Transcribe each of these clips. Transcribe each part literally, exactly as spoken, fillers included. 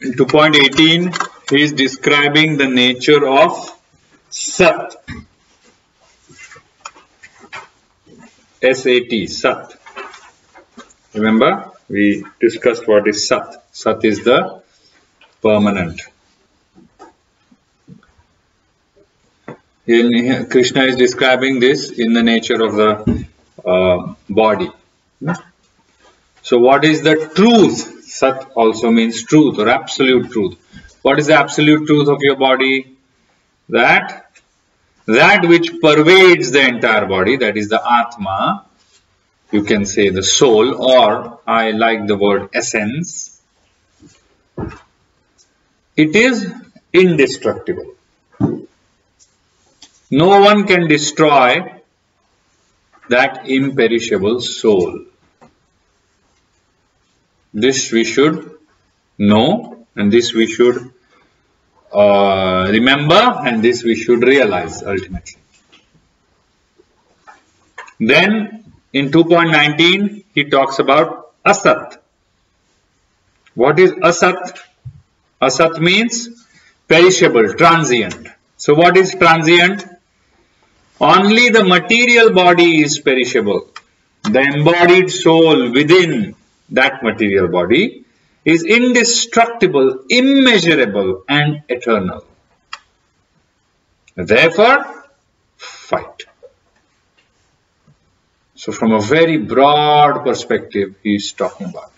In two point eighteen, he is describing the nature of Sat. S A T, Sat. Remember, we discussed what is Sat. Sat is the permanent. Here, Krishna is describing this in the nature of the uh, body. So what is the truth? Sat also means truth or absolute truth. What is the absolute truth of your body? That that which pervades the entire body, that is the Atma, you can say the soul, or I like the word essence. It is indestructible. No one can destroy that imperishable soul. This we should know, and this we should uh, remember, and this we should realize ultimately. Then in two point nineteen he talks about Asat. What is Asat? Asat means perishable, transient. So what is transient? Only the material body is perishable. The embodied soul within that material body is indestructible, immeasurable, and eternal. Therefore, fight. So from a very broad perspective, he is talking about.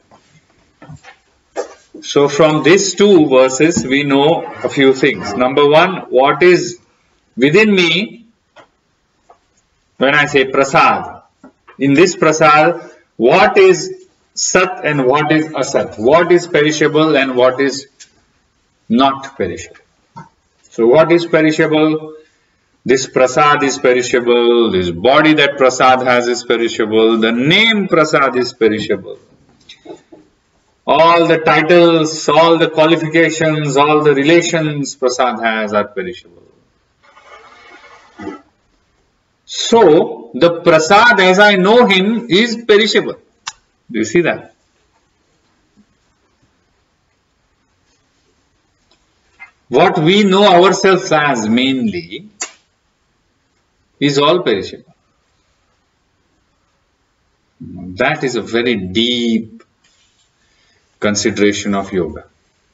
So from these two verses, we know a few things. Number one, what is within me when I say prasad? In this prasad, what is Sat and what is Asat? What is perishable and what is not perishable? So what is perishable? This prasad is perishable. This body that prasad has is perishable. The name prasad is perishable. All the titles, all the qualifications, all the relations prasad has are perishable. So the prasad as I know him is perishable. Do you see that? What we know ourselves as mainly is all perishable. That is a very deep consideration of yoga.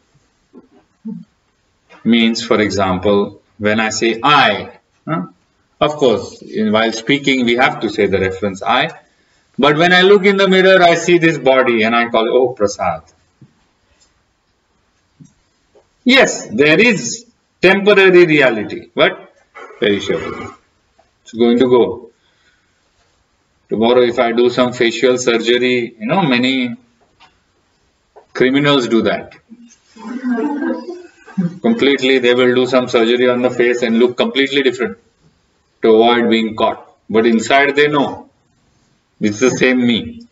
Means, for example, when I say I, huh? Of course, in, while speaking we have to say the reference I. But when I look in the mirror, I see this body and I call it, oh, prasad. Yes, there is temporary reality, but perishable. It's going to go. Tomorrow, if I do some facial surgery, you know, many criminals do that. Completely, they will do some surgery on the face and look completely different to avoid being caught. But inside, they know. It's the same me.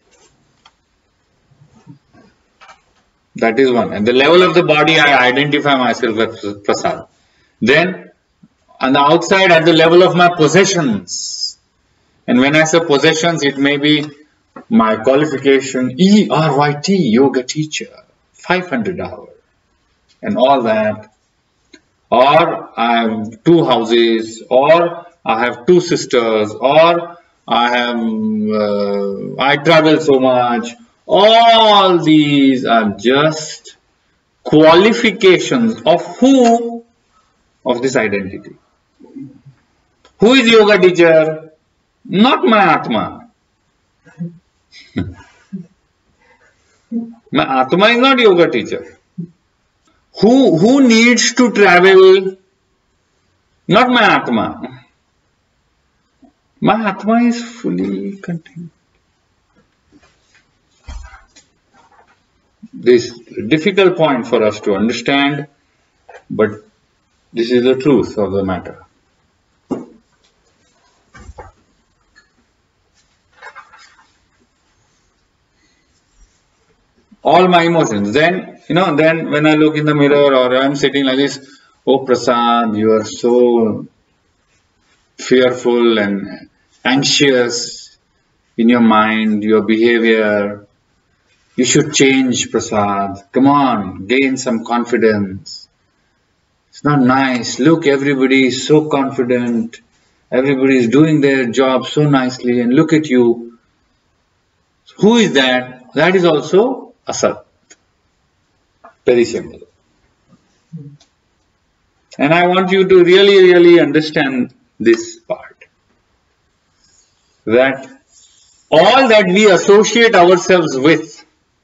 That is one. At the level of the body, I identify myself as prasad. Then, on the outside, at the level of my possessions. And when I say possessions, it may be my qualification, E R Y T, yoga teacher, five hundred hours, and all that. Or I have two houses, or I have two sisters, or I have, uh, I travel so much. All these are just qualifications of who? Of this identity. Who is yoga teacher? Not my Atma. My Atma is not yoga teacher. Who, who needs to travel? Not my Atma. My Atma is fully contained. This is a difficult point for us to understand, but this is the truth of the matter. All my emotions. Then, you know, then when I look in the mirror or I'm sitting like this, oh Prasad, you are so fearful and anxious in your mind, your behavior, You should change, Prasad. Come on, gain some confidence. It's not nice. Look, everybody is so confident. Everybody is doing their job so nicely. And look at you. Who is that? That is also asat. Very simple. And I want you to really, really understand this part. That all that we associate ourselves with,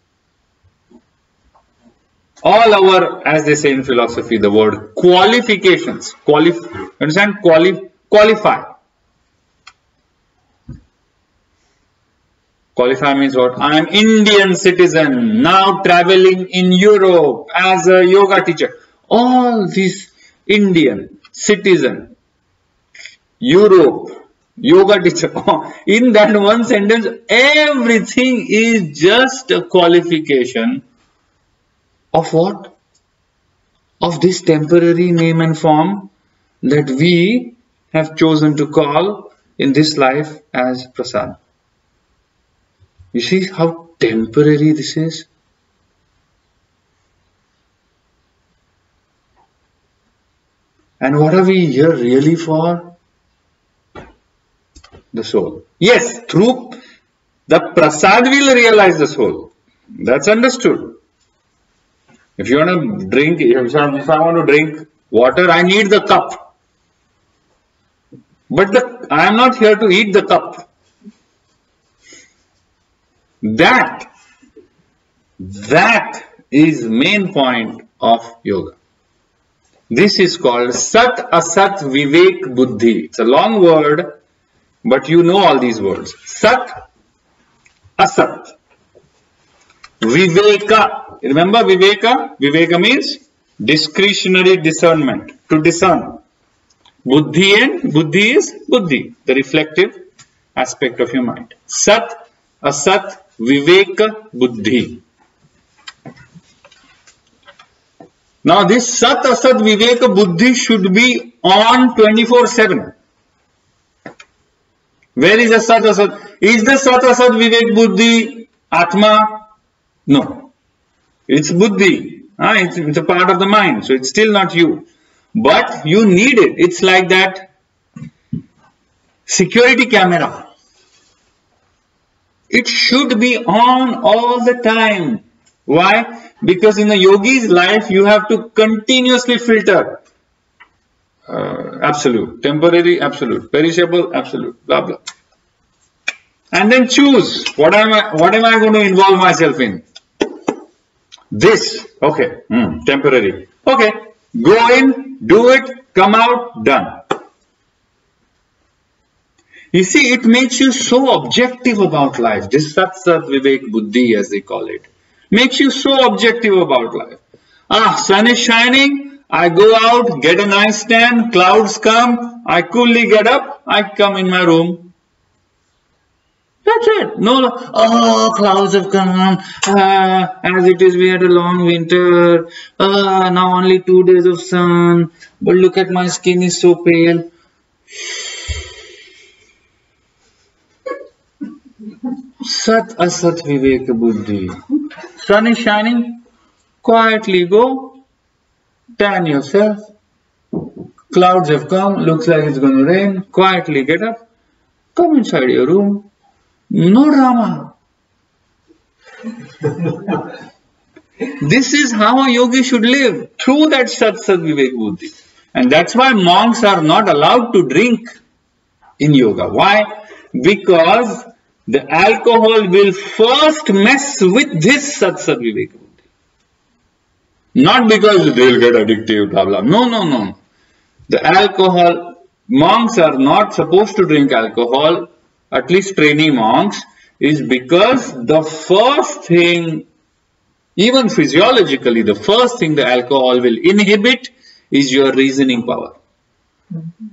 all our, as they say in philosophy, the word qualifications, qualif understand? Quali qualify. Qualify means what? I am Indian citizen, now traveling in Europe as a yoga teacher. All these Indian citizen, Europe, yoga teacher, in that one sentence, everything is just a qualification of what? Of this temporary name and form that we have chosen to call in this life as Prasad. You see how temporary this is? And what are we here really for? The soul. Yes, through the Prasad will realize the soul. That's understood. If you want to drink, if I want to drink water, I need the cup. But the, I am not here to eat the cup. That, that is main point of yoga. This is called Sat Asat Vivek Buddhi. It's a long word, but you know all these words. Sat Asat Viveka. Remember Viveka? Viveka means discretionary discernment, to discern. Buddhi and Buddhi is Buddhi, the reflective aspect of your mind. Sat Asat Viveka Buddhi. Now this Sat Asat Viveka Buddhi should be on twenty-four seven. Where is the Sat Asat? Is the Sat Asat Vivek Buddhi Atma? No. It's Buddhi. Ah, it's, it's a part of the mind. So it's still not you. But you need it. It's like that security camera. It should be on all the time. Why? Because in a yogi's life, you have to continuously filter. Uh, absolute, temporary, absolute, perishable, absolute, blah, blah. And then choose. What am I, what am I going to involve myself in? This. Okay. Hmm, temporary. Okay. Go in, do it, come out, done. You see, it makes you so objective about life. This Sat Sat Vivek Buddhi, as they call it, makes you so objective about life. Ah, sun is shining, I go out, get a nice tan, clouds come, I coolly get up, I come in my room. That's it. No, oh, clouds have come, ah, as it is we had a long winter, ah, now only two days of sun, but look at my skin is so pale. Sat Asat Viveka Buddhi. Sun is shining, quietly go, tan yourself. Clouds have come, looks like it's going to rain, quietly get up, come inside your room. No drama. This is how a yogi should live, through that Sat Sat Vivek Buddhi. And that's why monks are not allowed to drink in yoga. Why? Because the alcohol will first mess with this Sat Sat Vivek Buddhi. Not because they will get addictive, blah blah. No, no, no. The alcohol, monks are not supposed to drink alcohol, at least trainee monks, is because the first thing, even physiologically, the first thing the alcohol will inhibit is your reasoning power. Mm-hmm.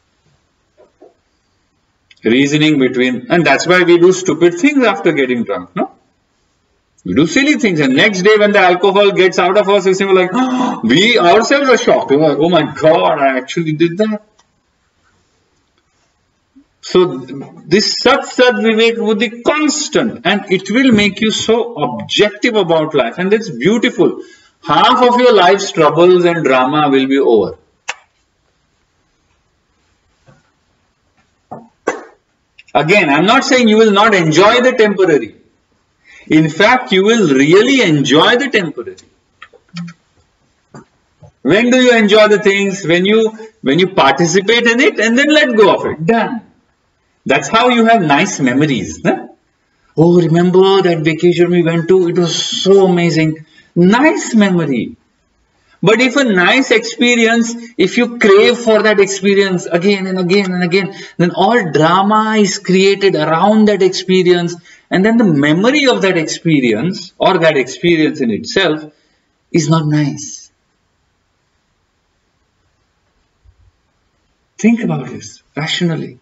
Reasoning between, and that's why we do stupid things after getting drunk, no? We do silly things, and next day when the alcohol gets out of us, we like, oh, we ourselves are shocked. We're like, oh my God, I actually did that. So this Sat Sat Vivek Buddhi constant, and it will make you so objective about life, and that's beautiful. Half of your life's troubles and drama will be over. Again, I'm not saying you will not enjoy the temporary. In fact, you will really enjoy the temporary. When do you enjoy the things? When you when you participate in it and then let go of it. Done. That's how you have nice memories. Huh? Oh, remember that vacation we went to? It was so amazing. Nice memory. But if a nice experience, if you crave for that experience again and again and again, then all drama is created around that experience, and then the memory of that experience or that experience in itself is not nice. Think about this rationally.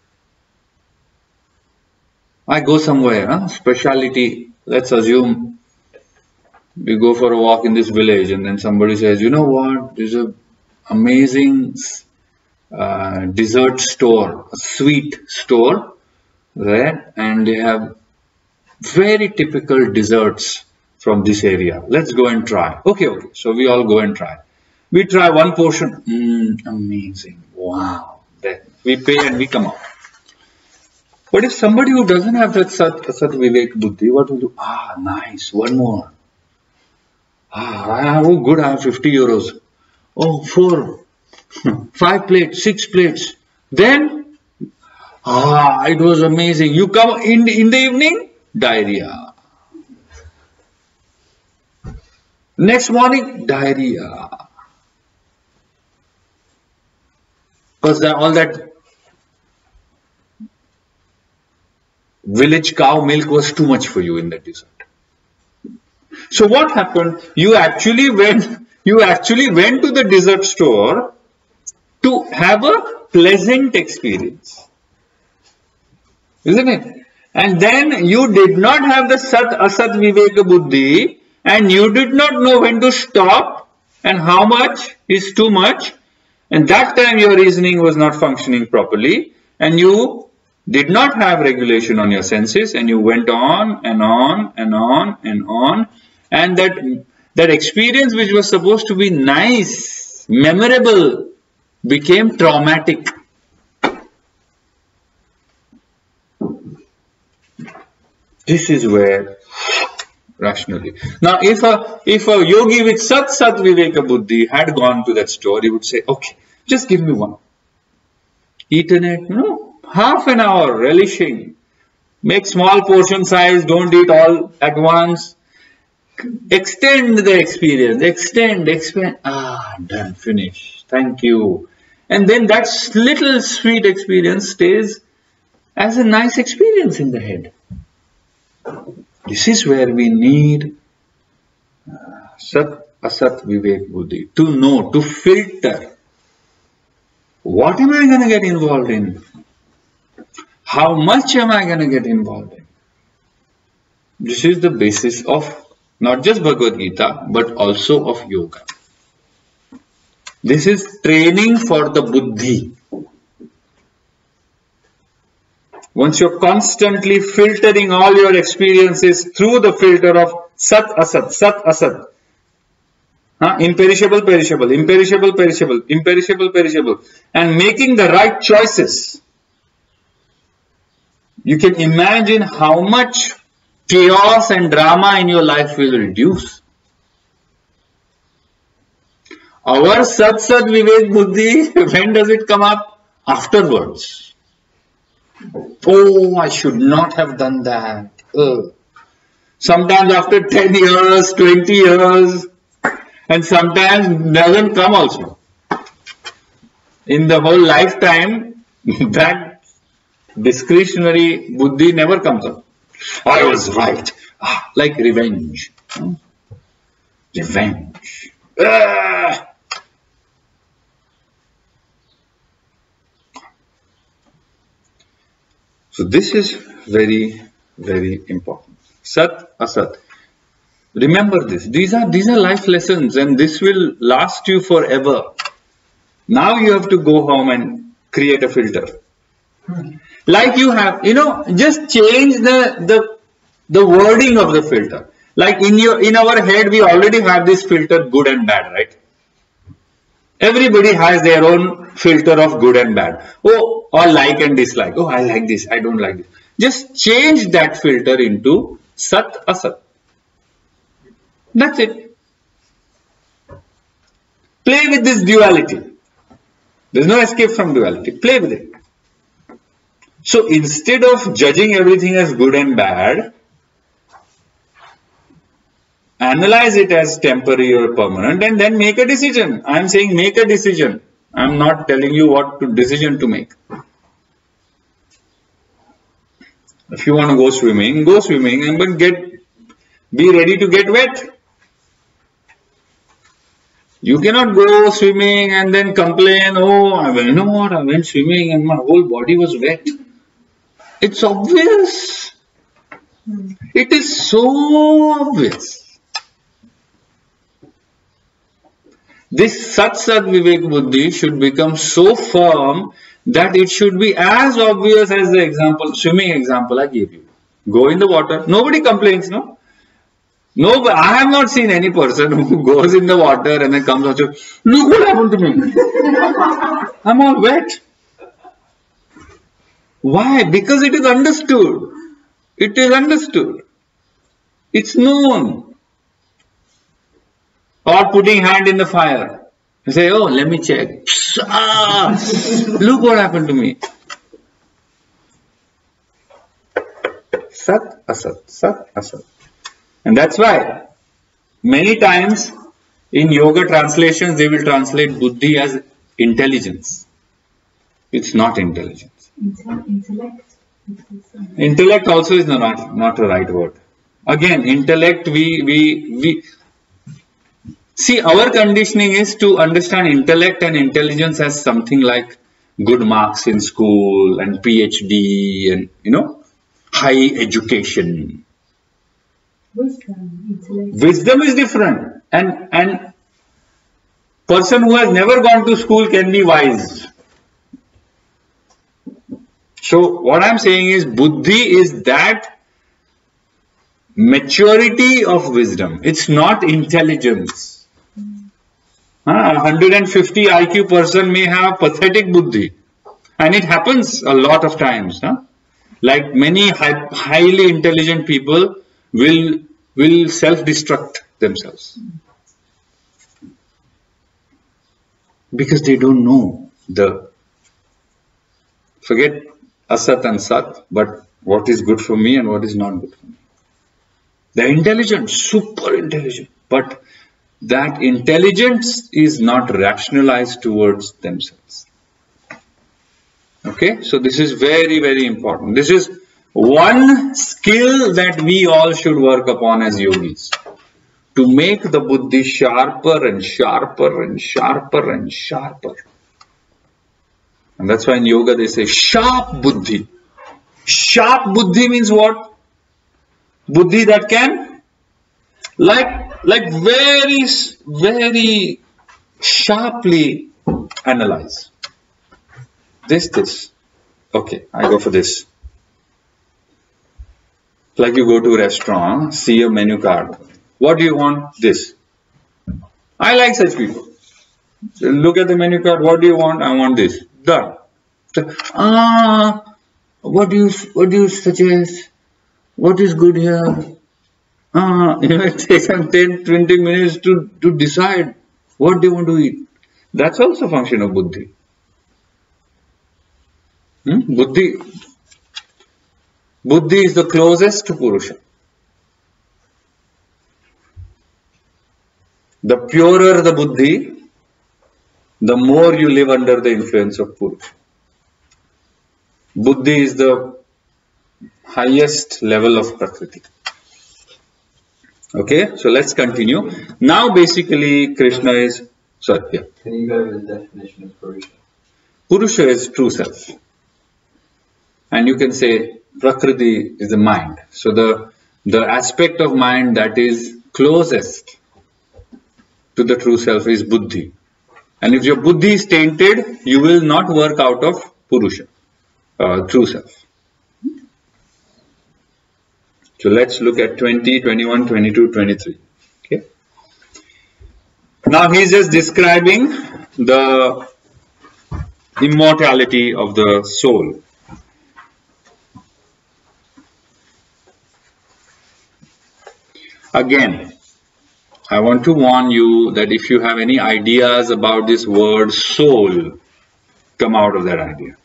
I go somewhere, huh? Speciality, let's assume we go for a walk in this village, and then somebody says, you know what, there's an amazing uh, dessert store, a sweet store there, and they have very typical desserts from this area. Let's go and try. Okay, okay. So we all go and try. We try one portion. Mm, amazing. Wow. Then we pay and we come out. But if somebody who doesn't have that Sat, Sat Vivek Buddhi, what will do? Ah, nice. One more. Ah, oh, good, I have fifty euros. Oh, four, five plates, six plates. Then, ah, it was amazing. You come in, in the evening, diarrhea. Next morning, diarrhea. Because all that village cow milk was too much for you in that dessert. So what happened? You actually went, you actually went to the dessert store to have a pleasant experience. Isn't it? And then you did not have the Sat Asat Viveka Buddhi, and you did not know when to stop and how much is too much. And that time your reasoning was not functioning properly, and you did not have regulation on your senses, and you went on and on and on and on. And that, that experience which was supposed to be nice, memorable, became traumatic. This is where rationally. Now, if a, if a yogi with Sat Sat Viveka Buddhi had gone to that store, he would say, okay, just give me one. Eaten it, no, half an hour, relishing. Make small portion size, don't eat all at once. Extend the experience, extend, expand. Ah, done, finish. Thank you. And then that little sweet experience stays as a nice experience in the head. This is where we need uh, Sat Asat Vivek Buddhi to know, to filter. What am I going to get involved in? How much am I going to get involved in? This is the basis of not just Bhagavad Gita, but also of yoga. This is training for the buddhi. Once you're constantly filtering all your experiences through the filter of Sat Asat, Sat Asat, huh? imperishable, perishable, imperishable, perishable, imperishable, perishable, and making the right choices, you can imagine how much chaos and drama in your life will reduce. Our Sat Sat Vivek Buddhi, when does it come up? Afterwards. Oh, I should not have done that. Uh. Sometimes after ten years, twenty years, and sometimes doesn't come also. In the whole lifetime, that discretionary buddhi never comes up. I was right. Ah, like revenge. Hmm? Revenge. Ah. So this is very, very important. Sat, Asat. Remember this. These are, these are life lessons, and this will last you forever. Now you have to go home and create a filter. Like you have, you know, just change the, the, the wording of the filter. Like in your, in our head, we already have this filter good and bad, right? Everybody has their own filter of good and bad. Oh, or like and dislike. Oh, I like this, I don't like this. Just change that filter into Sat, Asat. That's it. Play with this duality. There's no escape from duality. Play with it. So instead of judging everything as good and bad, analyze it as temporary or permanent and then make a decision. I'm saying make a decision. I'm not telling you what to, decision to make. If you want to go swimming, go swimming and but get be ready to get wet. You cannot go swimming and then complain, oh, I went, you know what, I went swimming and my whole body was wet. It's obvious. It is so obvious. This Sat Sat Vivek Buddhi should become so firm that it should be as obvious as the example, swimming example I gave you. Go in the water. Nobody complains, no? No, but I have not seen any person who goes in the water and then comes out and says, look what happened to me. I'm all wet. Why? Because it is understood. It is understood. It's known. Or putting hand in the fire. You say, oh, let me check. Ah, look what happened to me. Sat, Asat, Sat, Asat. And that's why many times in yoga translations they will translate buddhi as intelligence. It's not intelligence. Intellect. Intellect also is not, not a right word. Again, intellect, we, we, we see our conditioning is to understand intellect and intelligence as something like good marks in school and PhD and, you know, high education. Wisdom, intellect. Wisdom is different, and and person who has never gone to school can be wise. So what I'm saying is buddhi is that maturity of wisdom. It's not intelligence. Uh, one hundred fifty I Q person may have pathetic buddhi, and it happens a lot of times. Huh? Like many high, highly intelligent people will will self-destruct themselves because they don't know the forget Asat and Sat, but what is good for me and what is not good for me. They're intelligent, super intelligent, but that intelligence is not rationalized towards themselves. Okay, so this is very, very important. This is one skill that we all should work upon as yogis, to make the buddhi sharper and sharper and sharper and sharper. And that's why in yoga they say sharp buddhi. Sharp buddhi means what? Buddhi that can like like very very sharply analyze. This, this. Okay, I go for this. Like you go to a restaurant, see a menu card. What do you want? This. I like such people. So look at the menu card. What do you want? I want this. Done. Ah, uh, what do you what do you suggest? What is good here? Ah, uh, you know, it takes them ten, twenty minutes to, to decide what they want to eat. That's also a function of buddhi. Hmm? Buddhi. Buddhi is the closest to Purusha. The purer the buddhi, the more you live under the influence of Purusha. Buddhi is the highest level of Prakriti. Okay, so let's continue. Now basically Krishna is, sorry, yeah. Can you go over the definition of Purusha? Purusha is true self. And you can say Prakriti is the mind. So the, the aspect of mind that is closest to the true self is buddhi. And if your buddhi is tainted, you will not work out of Purusha. uh, true self. So let's look at twenty, twenty-one, twenty-two, twenty-three. Okay. Now he's just describing the immortality of the soul. Again, I want to warn you that if you have any ideas about this word soul, come out of that idea.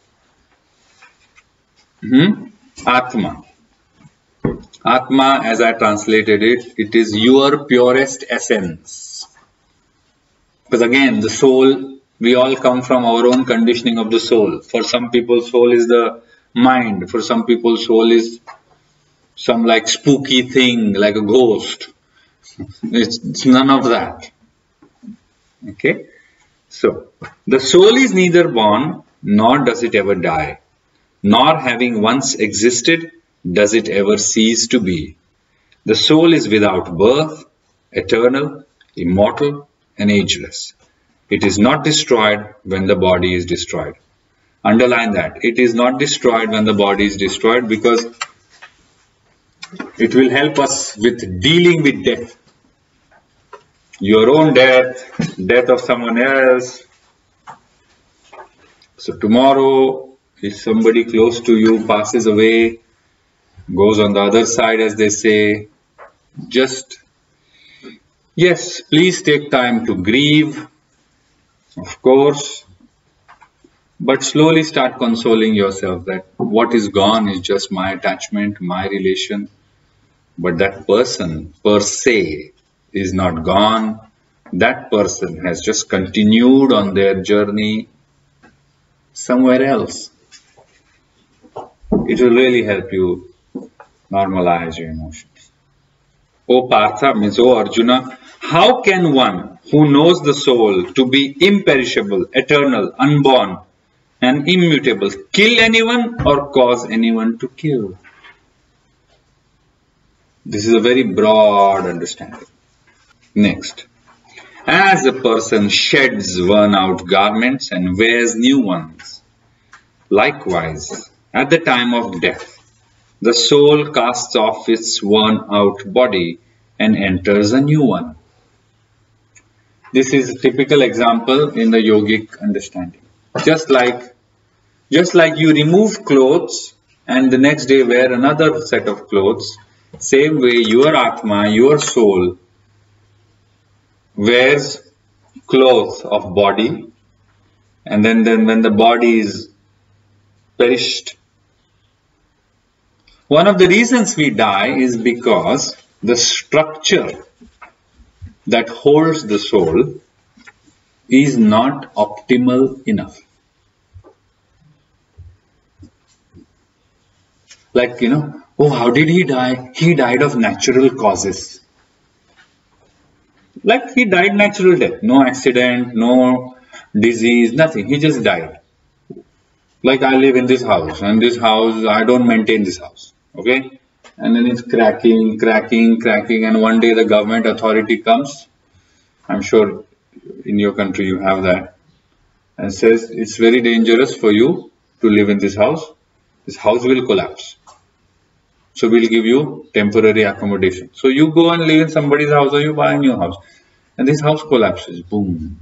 Hmm? Atma. Atma, as I translated it, it is your purest essence. Because again, the soul, we all come from our own conditioning of the soul. For some people, soul is the mind. For some people, soul is some like spooky thing, like a ghost. It's, it's none of that. Okay? So, the soul is neither born, nor does it ever die, nor having once existed, does it ever cease to be. The soul is without birth, eternal, immortal, and ageless. It is not destroyed when the body is destroyed. Underline that. It is not destroyed when the body is destroyed, because it will help us with dealing with death. Your own death, death of someone else. So tomorrow, if somebody close to you passes away, goes on the other side, as they say, just, yes, please take time to grieve, of course, but slowly start consoling yourself that what is gone is just my attachment, my relation, but that person per se is not gone. That person has just continued on their journey somewhere else. It will really help you normalize your emotions. O Partha, means O Arjuna, how can one who knows the soul to be imperishable, eternal, unborn, and immutable kill anyone or cause anyone to kill? This is a very broad understanding. Next. As a person sheds worn-out garments and wears new ones, likewise, at the time of death, the soul casts off its worn-out body and enters a new one. This is a typical example in the yogic understanding. Just like, just like you remove clothes and the next day wear another set of clothes, same way your Atma, your soul, wears clothes of body, and then, then when the body is perished. One of the reasons we die is because the structure that holds the soul is not optimal enough. Like, you know, oh, how did he die? He died of natural causes. Like he died natural death, no accident, no disease, nothing. He just died. Like I live in this house, and this house, I don't maintain this house. Okay? And then it's cracking, cracking, cracking, and one day the government authority comes. I'm sure in your country you have that. And says it's very dangerous for you to live in this house. This house will collapse. So we'll give you temporary accommodation. So you go and live in somebody's house or you buy a new house. And this house collapses. Boom.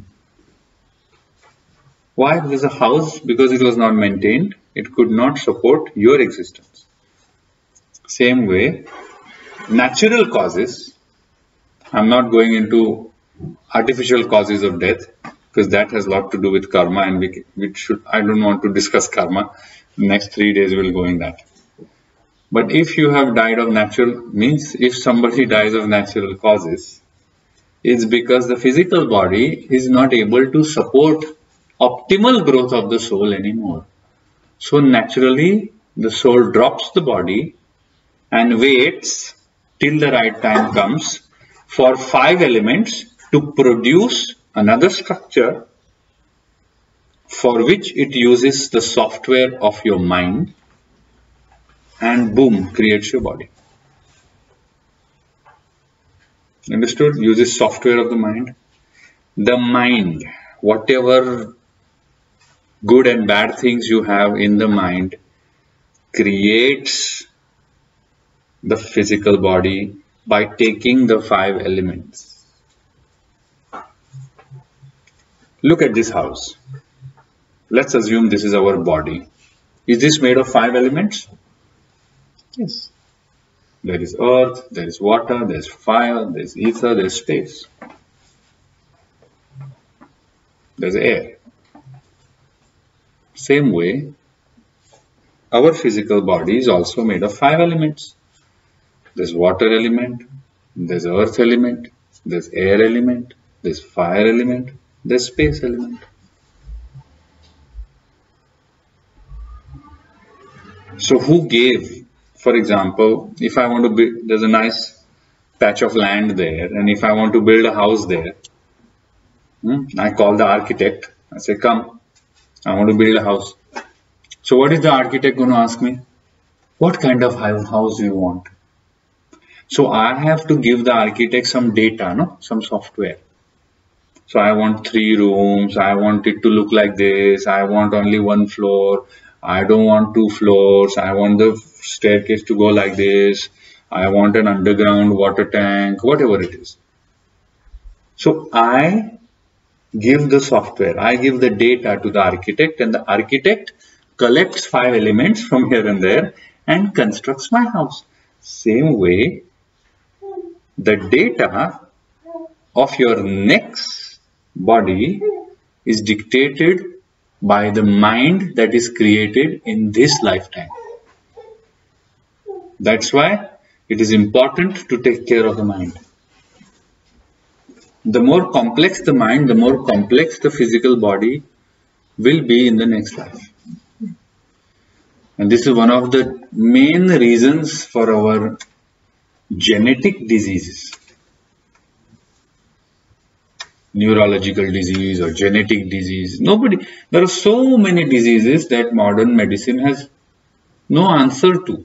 Why? Because a house, because it was not maintained, it could not support your existence. Same way, natural causes, I'm not going into artificial causes of death, because that has a lot to do with karma, and we, we should, I don't want to discuss karma. The next three days we'll go in that. But if you have died of natural, means if somebody dies of natural causes, it's because the physical body is not able to support optimal growth of the soul anymore. So naturally, the soul drops the body and waits till the right time comes for five elements to produce another structure for which it uses the software of your mind, and boom, creates your body. Understood? Uses software of the mind. The mind, whatever good and bad things you have in the mind, creates the physical body by taking the five elements. Look at this house. Let's assume this is our body. Is this made of five elements? Yes. There is earth, there is water, there is fire, there is ether, there is space. There is air. Same way, our physical body is also made of five elements. There's water element, there's earth element, there's air element, there's fire element, there's space element. So who gave, for example, if I want to build, there's a nice patch of land there, and if I want to build a house there, hmm, I call the architect, I say, come, I want to build a house. So what is the architect going to ask me? What kind of house do you want? So I have to give the architect some data, no? Some software. So I want three rooms, I want it to look like this, I want only one floor, I don't want two floors, I want the staircase to go like this, I want an underground water tank, whatever it is. So I give the software, I give the data to the architect, and the architect collects five elements from here and there and constructs my house. Same way, the data of your next body is dictated by the mind that is created in this lifetime. That's why it is important to take care of the mind. The more complex the mind, the more complex the physical body will be in the next life. And this is one of the main reasons for our genetic diseases. Neurological disease or genetic disease. Nobody, there are so many diseases that modern medicine has no answer to.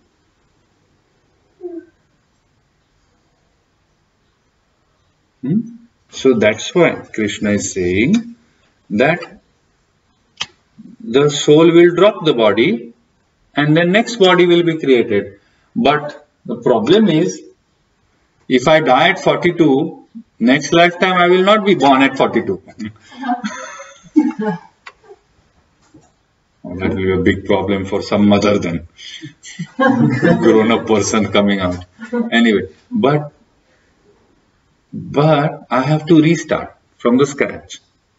Hmm? So that's why Krishna is saying that the soul will drop the body and the next body will be created. But the problem is, if I die at forty-two, next lifetime I will not be born at forty-two. Oh, that will be a big problem for some mother then. Grown-up person coming out. Anyway, but but I have to restart from the scratch.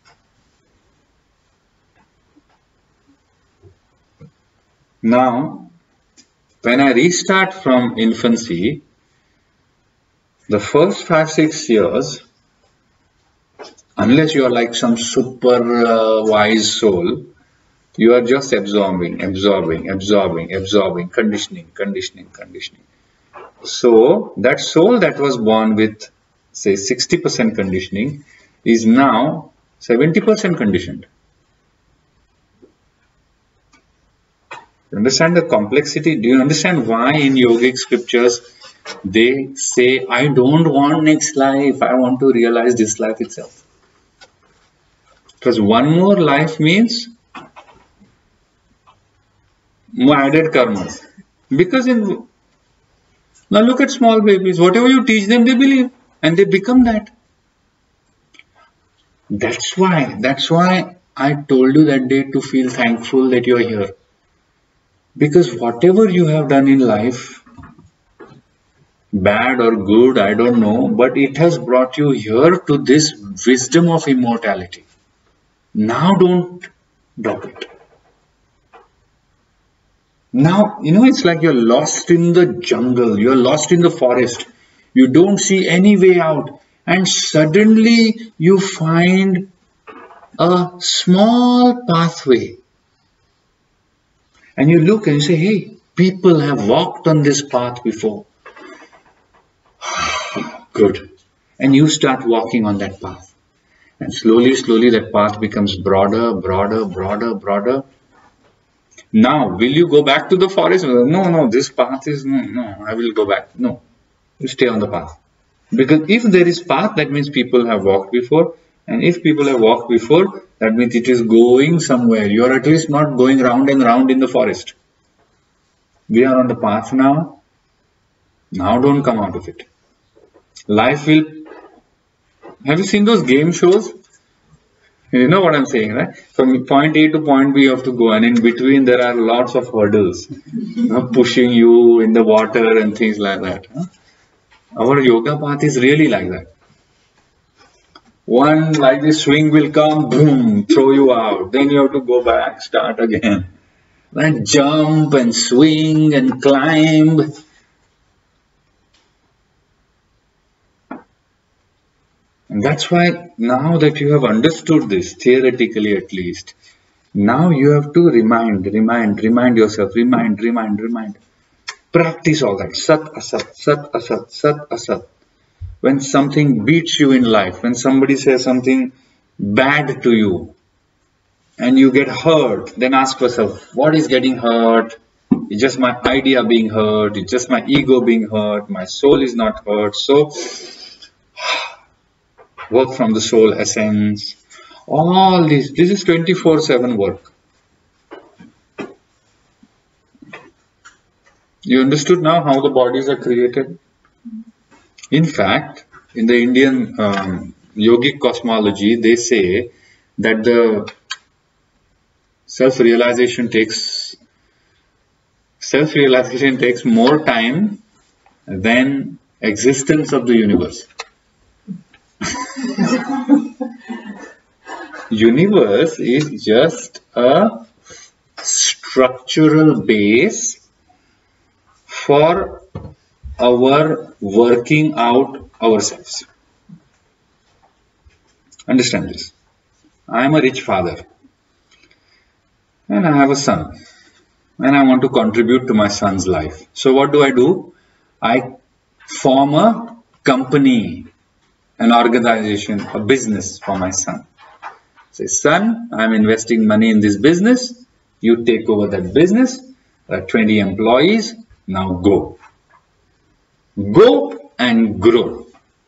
Now, when I restart from infancy, the first five, six years, unless you are like some super uh, wise soul, you are just absorbing, absorbing, absorbing, absorbing, conditioning, conditioning, conditioning. So, that soul that was born with, say, sixty percent conditioning is now seventy percent conditioned. You understand the complexity? Do you understand why in yogic scriptures they say, I don't want next life, I want to realize this life itself? Because one more life means more added karmas. Because in now look at small babies, whatever you teach them, they believe and they become that. That's why, that's why I told you that day to feel thankful that you are here. Because whatever you have done in life, bad or good, I don't know, but it has brought you here to this wisdom of immortality. Now don't drop it. Now, you know, it's like you're lost in the jungle, you're lost in the forest. You don't see any way out. And suddenly you find a small pathway. And you look and you say, hey, people have walked on this path before. Good. And you start walking on that path. And slowly, slowly that path becomes broader, broader, broader, broader. Now, will you go back to the forest? No, no, this path is, no, no, I will go back. No, you stay on the path. Because if there is path, that means people have walked before. And if people have walked before, that means it is going somewhere. You are at least not going round and round in the forest. We are on the path now. Now don't come out of it. Life will... Have you seen those game shows? You know what I'm saying, right? From point A to point B you have to go, and in between there are lots of hurdles, you know, pushing you in the water and things like that. Huh? Our yoga path is really like that. One like this swing will come, boom, throw you out. Then you have to go back, start again. Then jump and swing and climb. And that's why now that you have understood this, theoretically at least, now you have to remind, remind, remind yourself, remind, remind, remind. Practice all that. Sat, asat, sat, asat, sat, asat. When something beats you in life, when somebody says something bad to you, and you get hurt, then ask yourself, what is getting hurt? It's just my idea being hurt, it's just my ego being hurt, my soul is not hurt. So, work from the soul essence. All this, this is twenty-four seven work. You understood now how the bodies are created? In fact, in the Indian um, yogic cosmology, they say that the self-realization takes self-realization takes more time than existence of the universe. Universe is just a structural base for our working out ourselves. Understand this. I am a rich father and I have a son and I want to contribute to my son's life. So what do I do? I form a company, an organization, a business for my son. Say, son, I am investing money in this business. You take over that business. There are twenty employees. Now go. Go and grow.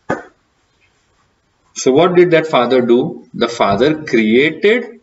So what did that father do? The father created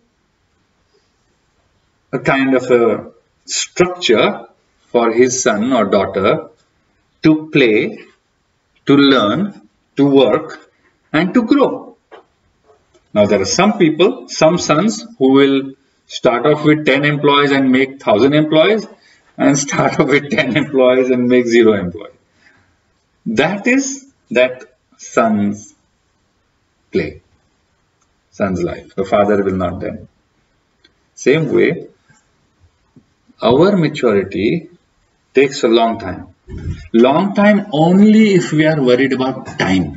a kind of a structure for his son or daughter to play, to learn, to work and to grow. Now there are some people, some sons who will start off with ten employees and make one thousand employees, and start off with ten employees and make zero employees. That is that son's play, son's life. The father will not then. Same way, our maturity takes a long time. Long time only if we are worried about time.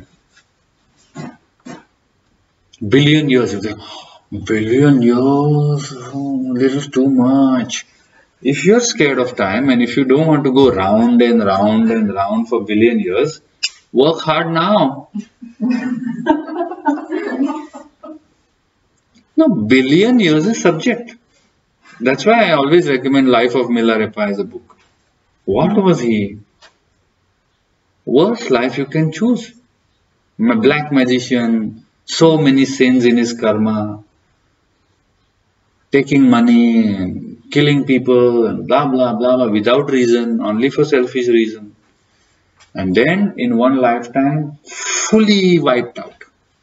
Billion years, you think, billion years, oh, this is too much. If you're scared of time and if you don't want to go round and round and round for billion years, work hard now. No, billion years is subject. That's why I always recommend Life of Milarepa as a book. What was he? Worst life you can choose. A black magician, so many sins in his karma, taking money and killing people and blah blah blah blah without reason, only for selfish reason. And then in one lifetime, fully wiped out.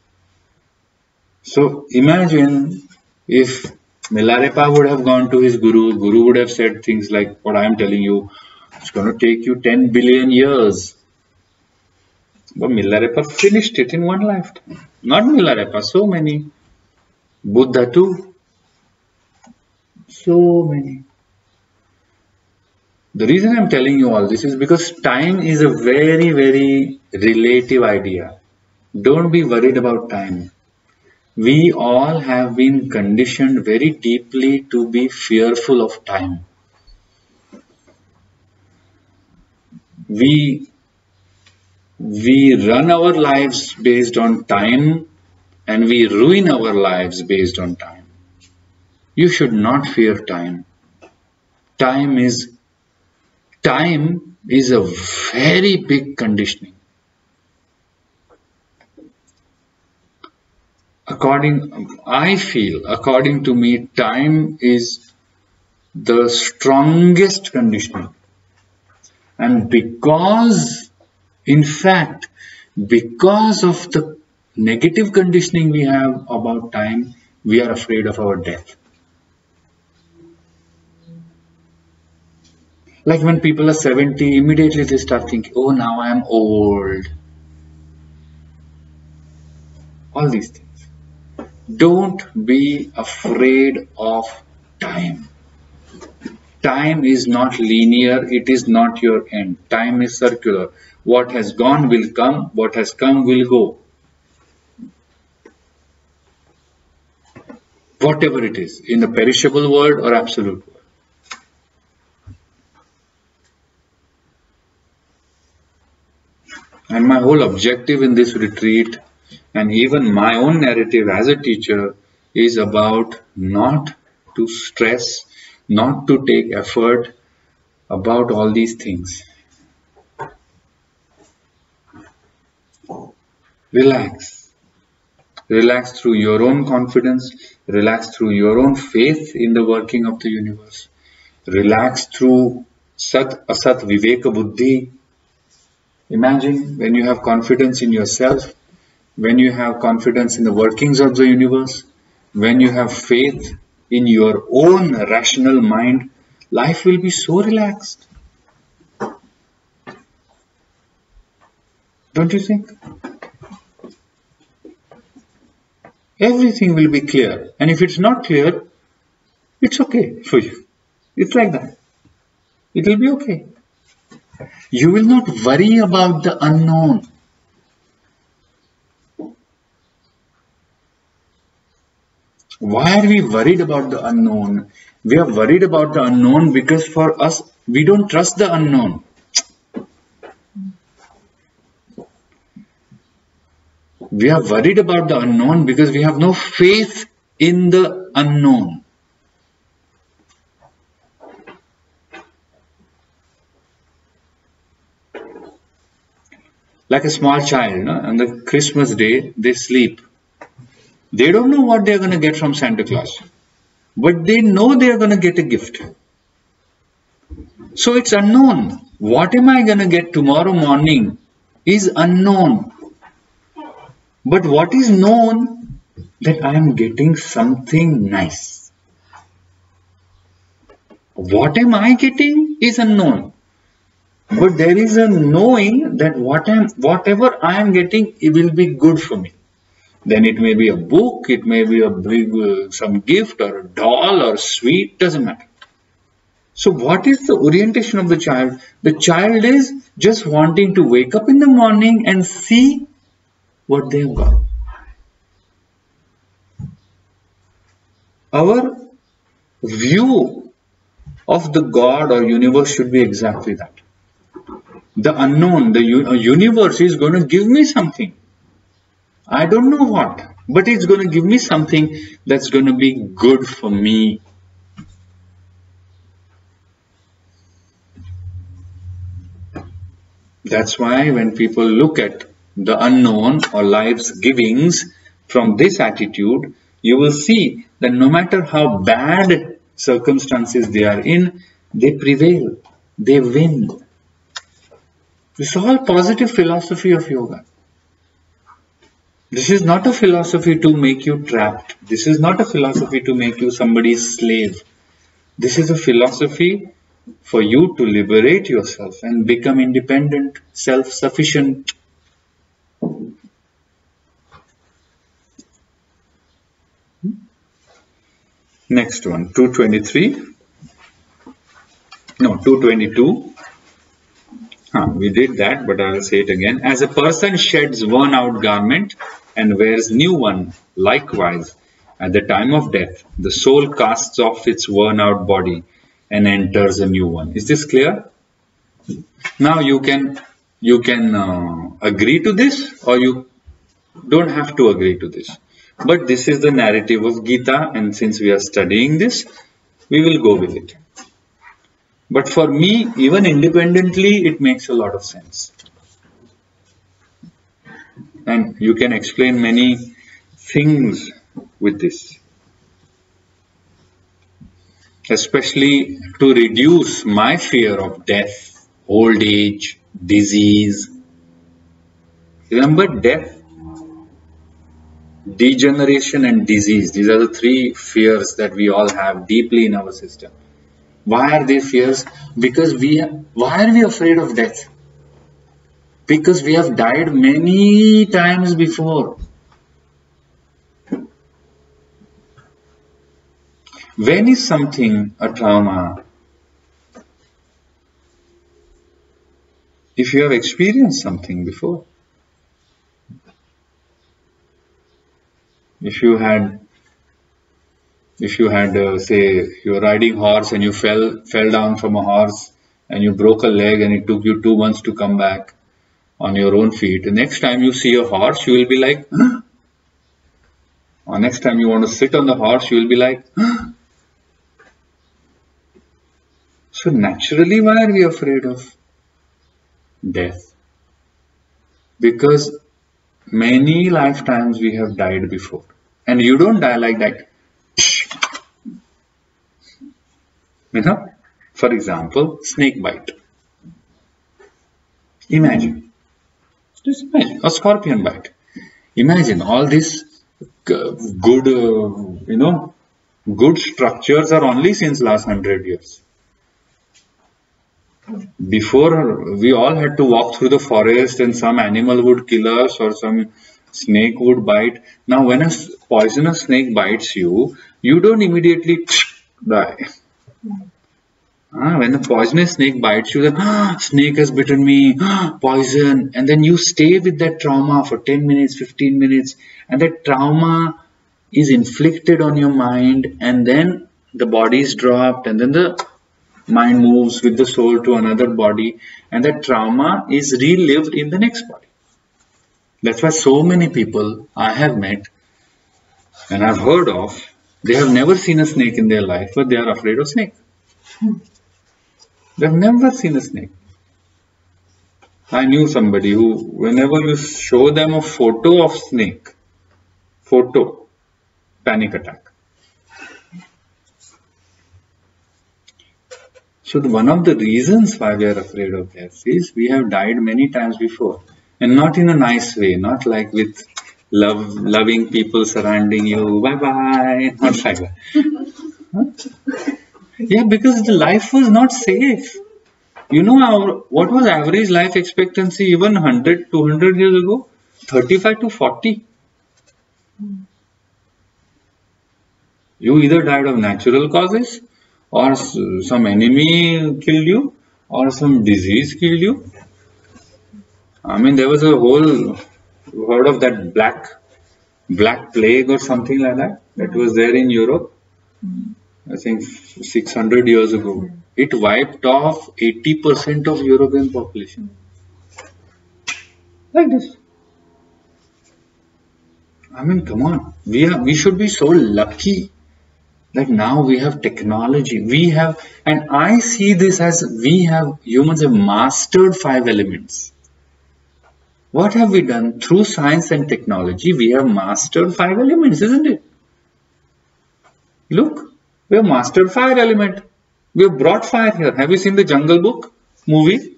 So imagine if Milarepa would have gone to his guru, guru would have said things like what I am telling you, it's going to take you ten billion years. But Milarepa finished it in one lifetime. Not Milarepa, so many. Buddha too. So many. The reason I am telling you all this is because time is a very, very relative idea. Don't be worried about time. We all have been conditioned very deeply to be fearful of time. We, we run our lives based on time and we ruin our lives based on time. You should not fear time. Time is, time is a very big conditioning. According, I feel, according to me, time is the strongest conditioning. And because, in fact, because of the negative conditioning we have about time, we are afraid of our death. Like when people are seventy, immediately they start thinking, oh, now I am old. All these things. Don't be afraid of time. Time is not linear, it is not your end. Time is circular. What has gone will come, what has come will go. Whatever it is, in the perishable world or absolute world. And my whole objective in this retreat, and even my own narrative as a teacher, is about not to stress, not to take effort about all these things. Relax. Relax through your own confidence. Relax through your own faith in the working of the universe. Relax through Sat Asat Viveka Buddhi. Imagine when you have confidence in yourself, when you have confidence in the workings of the universe, when you have faith in your own rational mind, life will be so relaxed. Don't you think? Everything will be clear. And if it's not clear, it's okay for you. It's like that. It will be okay. You will not worry about the unknown. Why are we worried about the unknown? We are worried about the unknown because for us, we don't trust the unknown. We are worried about the unknown because we have no faith in the unknown. Like a small child, no? On the Christmas day, they sleep. They don't know what they're going to get from Santa Claus. But they know they're going to get a gift. So it's unknown. What am I going to get tomorrow morning is unknown. But what is known? That I am getting something nice. What am I getting is unknown. But there is a knowing that what I'm, whatever I am getting, it will be good for me. Then it may be a book, it may be a big, uh, some gift or a doll or sweet, doesn't matter. So what is the orientation of the child? The child is just wanting to wake up in the morning and see what they have got. Our view of the God or universe should be exactly that. The unknown, the universe is going to give me something. I don't know what, but it's going to give me something that's going to be good for me. That's why when people look at the unknown or life's givings from this attitude, you will see that no matter how bad circumstances they are in, they prevail, they win. This is all positive philosophy of yoga. This is not a philosophy to make you trapped. This is not a philosophy to make you somebody's slave. This is a philosophy for you to liberate yourself and become independent, self-sufficient. Next one, two twenty-three. No, two twenty-two. Huh, we did that, but I will say it again. As a person sheds worn out garment and wears new one, likewise, at the time of death, the soul casts off its worn out body and enters a new one. Is this clear? Now you can you can uh, agree to this, or you don't have to agree to this. But this is the narrative of Gita, and since we are studying this, we will go with it. But for me, even independently, it makes a lot of sense. And you can explain many things with this. Especially to reduce my fear of death old age, disease. Remember death, degeneration and disease. These are the three fears that we all have deeply in our system. Why are they fears? Because we have, why are we afraid of death? Because we have died many times before. When is something a trauma? If you have experienced something before. If you had, if you had, uh, say, you're riding horse and you fell, fell down from a horse and you broke a leg and it took you two months to come back on your own feet. The next time you see a horse, you will be like, huh? Or next time you want to sit on the horse, you will be like, huh? So naturally, why are we afraid of death? Because many lifetimes we have died before. And you don't die like that. You know? For example, snake bite. Imagine. Just imagine. A scorpion bite. Imagine all these good, uh, you know, good structures are only since last hundred years. Before, we all had to walk through the forest and some animal would kill us or some snake would bite. Now, when a poisonous snake bites you, you don't immediately die. Ah, when a poisonous snake bites you, then ah, snake has bitten me, ah, poison, and then you stay with that trauma for ten minutes, fifteen minutes, and that trauma is inflicted on your mind, and then the body is dropped, and then the mind moves with the soul to another body, and that trauma is relived in the next body. That's why so many people I have met and I've heard of, they have never seen a snake in their life, but they are afraid of snake. They have never seen a snake. I knew somebody who, whenever you show them a photo of snake, photo, panic attack. So the, one of the reasons why we are afraid of death is we have died many times before. And not in a nice way, not like with love, loving people surrounding you, bye-bye, not like that. Huh? Yeah, because the life was not safe. You know, our, what was average life expectancy even one hundred, two hundred years ago? thirty-five to forty. You either died of natural causes, or some enemy killed you, or some disease killed you. I mean, there was a whole, heard of that black, black plague or something like that, that was there in Europe, I think six hundred years ago. It wiped off eighty percent of European population. Like this. I mean, come on. We are, we should be so lucky that now we have technology. We have, and I see this as we have, humans have mastered five elements. What have we done? Through science and technology, we have mastered five elements, isn't it? Look, we have mastered fire element. We have brought fire here. Have you seen the Jungle Book movie?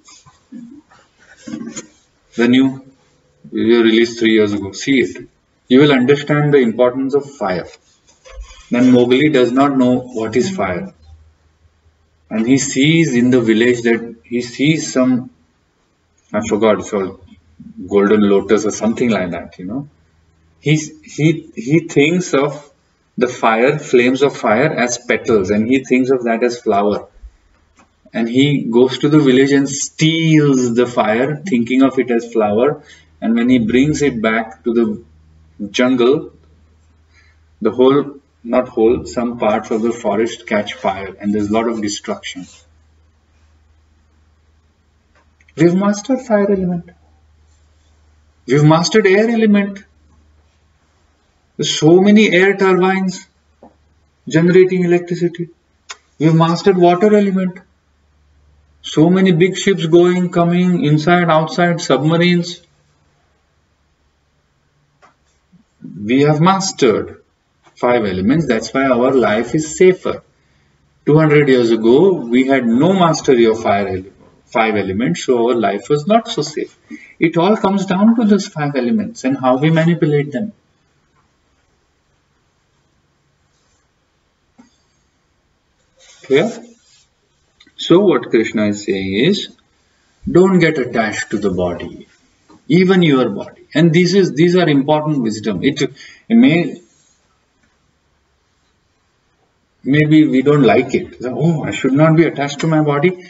The new, released three years ago. See it. You will understand the importance of fire. Then Mowgli does not know what is fire. And he sees in the village that he sees some, I forgot, it's called golden lotus or something like that, you know. He's, he, he thinks of the fire, flames of fire as petals, and he thinks of that as flower. And he goes to the village and steals the fire, thinking of it as flower. And when he brings it back to the jungle, the whole, not whole, some parts of the forest catch fire, and there's a lot of destruction. We've mastered fire element. We've mastered air element. There's so many air turbines generating electricity. We've mastered water element. So many big ships going, coming, inside, outside, submarines. We have mastered five elements. That's why our life is safer. two hundred years ago, we had no mastery of fire, five elements, so our life was not so safe. It all comes down to those five elements and how we manipulate them. Clear? So what Krishna is saying is, don't get attached to the body, even your body. And this is these are important wisdom. It, it may maybe we don't like it. Oh, I should not be attached to my body.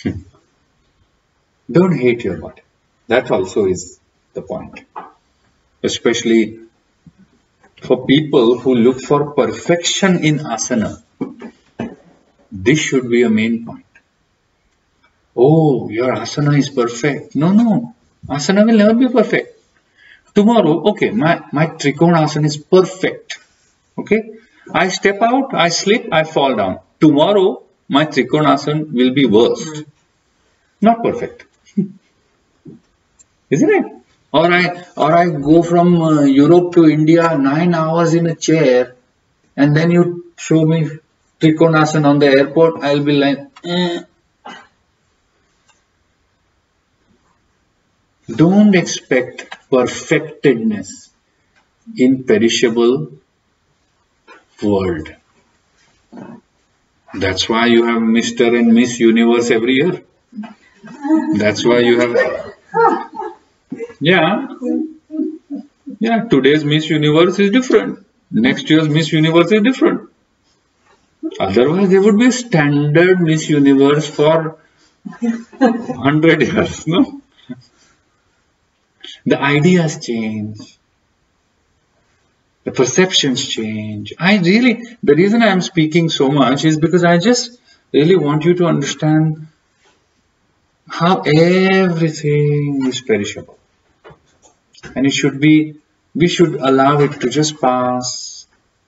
Don't hate your body. That also is the point. Especially for people who look for perfection in asana. This should be a main point. Oh, your asana is perfect. No, no. Asana will never be perfect. Tomorrow, okay, my, my Trikona asana is perfect. Okay. I step out, I slip, I fall down. Tomorrow, my Trikona asana will be worse. Not perfect. Isn't it? Or I, or I go from uh, Europe to India nine hours in a chair and then you show me Trikonasana on the airport, I'll be like, eh. Don't expect perfectedness in perishable world. That's why you have Mister and Miss Universe every year. That's why you have, yeah, yeah, today's Miss Universe is different. Next year's Miss Universe is different. Otherwise, there would be a standard Miss Universe for one hundred years, no? The ideas change. The perceptions change. I really, the reason I am speaking so much is because I just really want you to understand how everything is perishable. And it should be, we should allow it to just pass.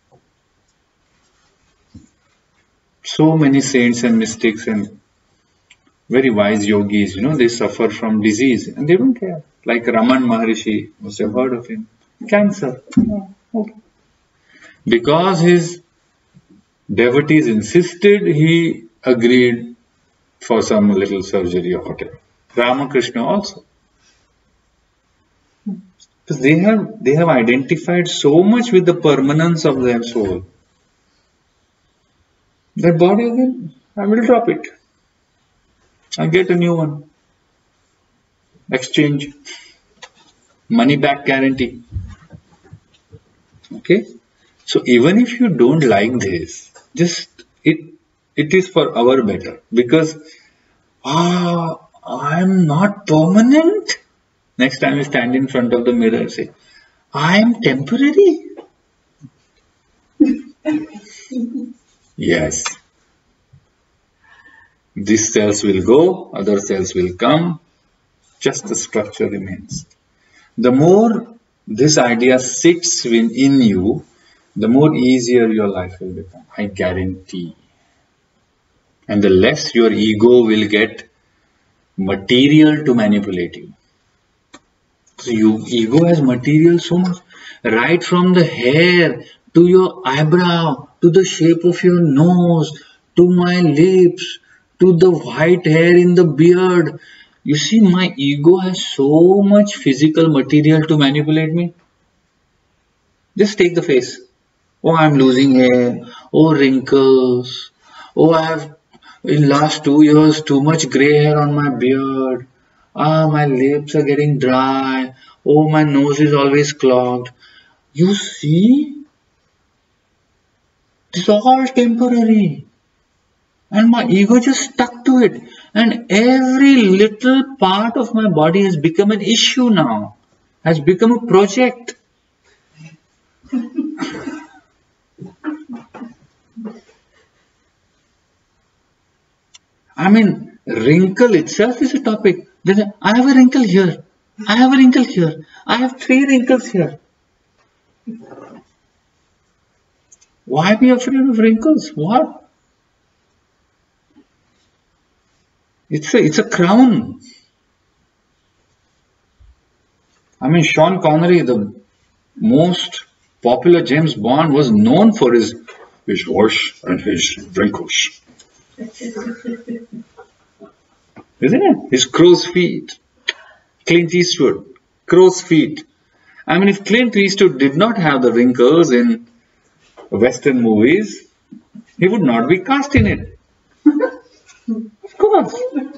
So many saints and mystics and very wise yogis, you know, they suffer from disease and they don't care. Like Raman Maharishi, must have heard of him. Cancer. Oh, okay. Because his devotees insisted, he agreed for some little surgery or whatever. Ramakrishna also. Because they have, they have identified so much with the permanence of their soul. Their body again, I will drop it. I get a new one. Exchange. Money back guarantee. Okay. So even if you don't like this, just it it is for our better. Because ah, I am not permanent. Next time you stand in front of the mirror and say, I am temporary. Yes. These cells will go, other cells will come, just the structure remains. The more this idea sits within you, the more easier your life will become, I guarantee. And the less your ego will get material to manipulate you. So your ego has material so much, right from the hair to your eyebrow, to the shape of your nose, to my lips, to the white hair in the beard. You see, my ego has so much physical material to manipulate me. Just take the face. Oh, I'm losing hair. Oh, wrinkles. Oh, I have, in last two years, too much grey hair on my beard. Ah, my lips are getting dry. Oh, my nose is always clogged. You see? It's all temporary. And my ego just stuck to it. And every little part of my body has become an issue now. Has become a project. I mean, wrinkle itself is a topic. Then I have a wrinkle here. I have a wrinkle here. I have three wrinkles here. Why be afraid of wrinkles? What? It's a, it's a crown. I mean, Sean Connery, the most popular James Bond, was known for his, his horse and his wrinkles. Isn't it? His crow's feet. Clint Eastwood, crow's feet. I mean, if Clint Eastwood did not have the wrinkles in Western movies, he would not be cast in it. Of course.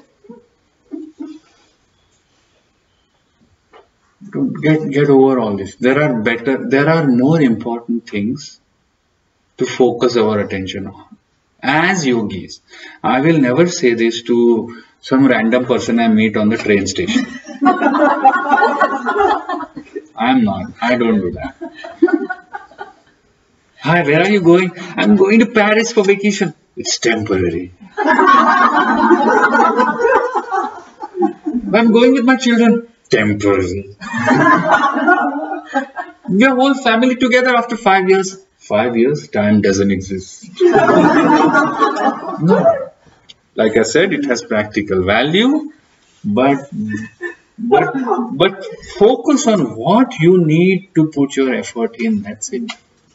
Get, get over all this. There are better, there are more important things to focus our attention on. As yogis, I will never say this to some random person I meet on the train station. I'm not. I don't do that. Hi, where are you going? I'm going to Paris for vacation. It's temporary. I'm going with my children. Temporary. Your whole family together after five years. Five years, time doesn't exist. No. Like I said, it has practical value, but but but focus on what you need to put your effort in. That's it.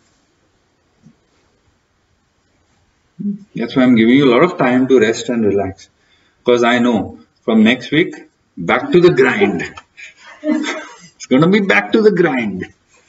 That's why I'm giving you a lot of time to rest and relax, because I know from next week back to the grind. It's going to be back to the grind.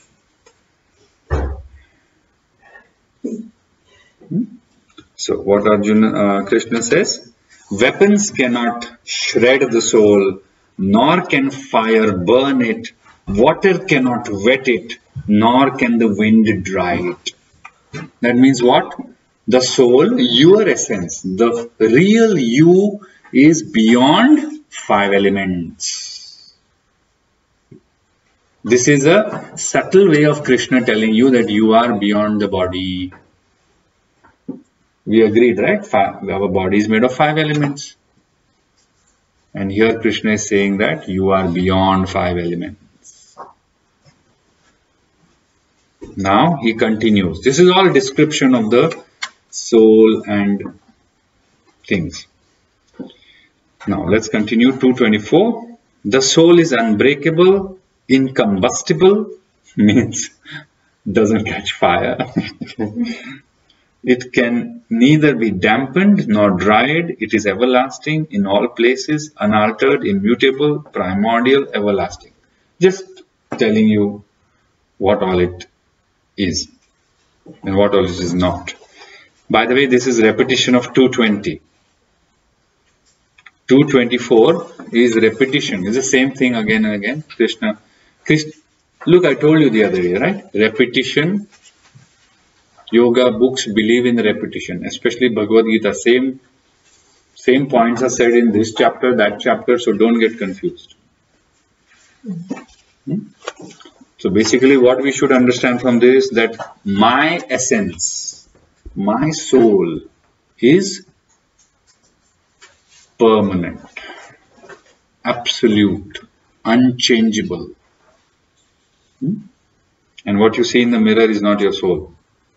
So what Arjuna, uh, Krishna says, weapons cannot shred the soul, nor can fire burn it, water cannot wet it, nor can the wind dry it. That means what? The soul, your essence, the real you is beyond five elements. This is a subtle way of Krishna telling you that you are beyond the body. We agreed, right? Five, our body is made of five elements. And here Krishna is saying that you are beyond five elements. Now he continues. This is all description of the soul and things. Now let's continue. two twenty-four. The soul is unbreakable, incombustible, means doesn't catch fire. It can neither be dampened nor dried. It is everlasting in all places, unaltered, immutable, primordial, everlasting. Just telling you what all it is and what all it is not. By the way, this is repetition of two twenty. two twenty-four is repetition. It's the same thing again and again. Krishna, Krishna, look, I told you the other day, right? Repetition. Yoga books believe in repetition, especially Bhagavad Gita. Same, same points are said in this chapter, that chapter, so don't get confused. Hmm? So basically what we should understand from this, that my essence, my soul is permanent, absolute, unchangeable. Hmm? And what you see in the mirror is not your soul.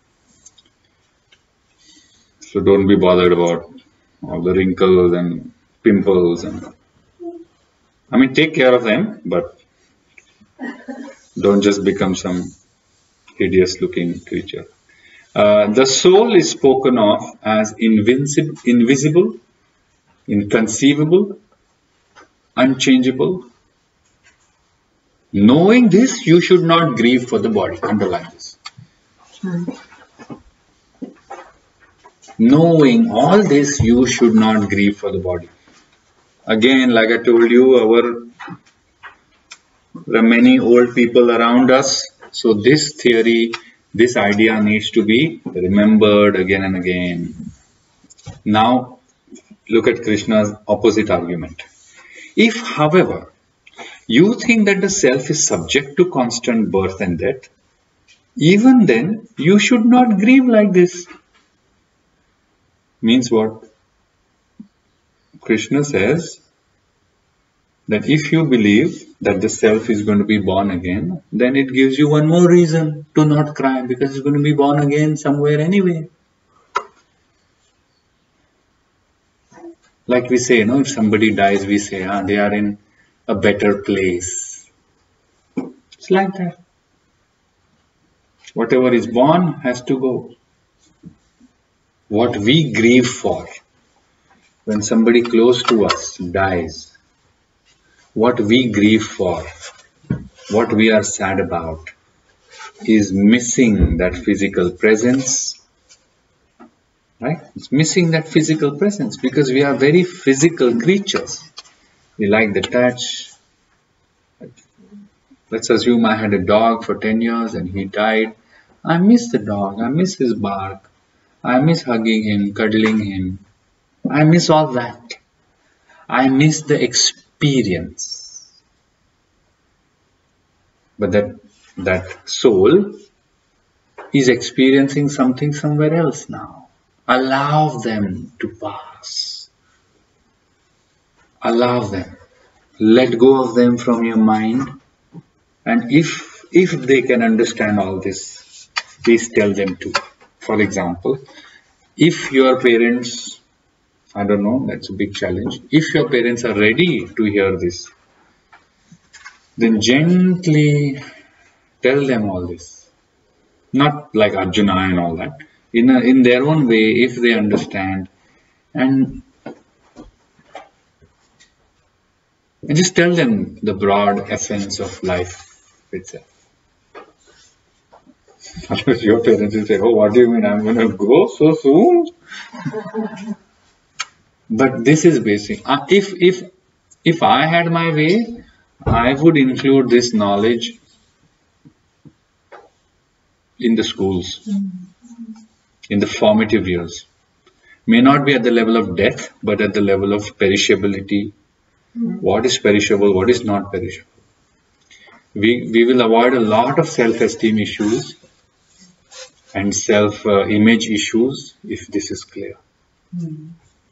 So don't be bothered about all the wrinkles and pimples. And I mean, take care of them, but don't just become some hideous looking creature. Uh, the soul is spoken of as invincible, invisible, inconceivable, unchangeable. Knowing this, you should not grieve for the body. Underline this. Knowing all this, you should not grieve for the body. Again, like I told you, our there are many old people around us. So this theory, this idea needs to be remembered again and again. Now, look at Krishna's opposite argument. If, however, you think that the self is subject to constant birth and death, even then, you should not grieve like this. Means what? Krishna says that if you believe that the self is going to be born again, then it gives you one more reason to not cry, because it's going to be born again somewhere anyway. Like we say, you know, if somebody dies, we say, ah, they are in a better place. It's like that. Whatever is born has to go. What we grieve for, when somebody close to us dies, what we grieve for, what we are sad about, is missing that physical presence, right? It's missing that physical presence because we are very physical creatures. We like the touch. Let's assume I had a dog for ten years and he died. I miss the dog. I miss his bark. I miss hugging him, cuddling him. I miss all that. I miss the experience. But that, that soul is experiencing something somewhere else now. Allow them to pass. Allow them. Let go of them from your mind. And if, if they can understand all this, please tell them to. For example, if your parents, I don't know, that's a big challenge. If your parents are ready to hear this, then gently tell them all this. Not like Arjuna and all that. In, a, in their own way, if they understand. And, and just tell them the broad essence of life itself. Otherwise your parents will say, oh, what do you mean, I'm going to go so soon? But this is basic. Uh, if, if, if I had my way, I would include this knowledge in the schools, in the formative years. May not be at the level of death, but at the level of perishability. What is perishable, what is not perishable. We, we will avoid a lot of self-esteem issues and self-image uh, issues if this is clear. Mm.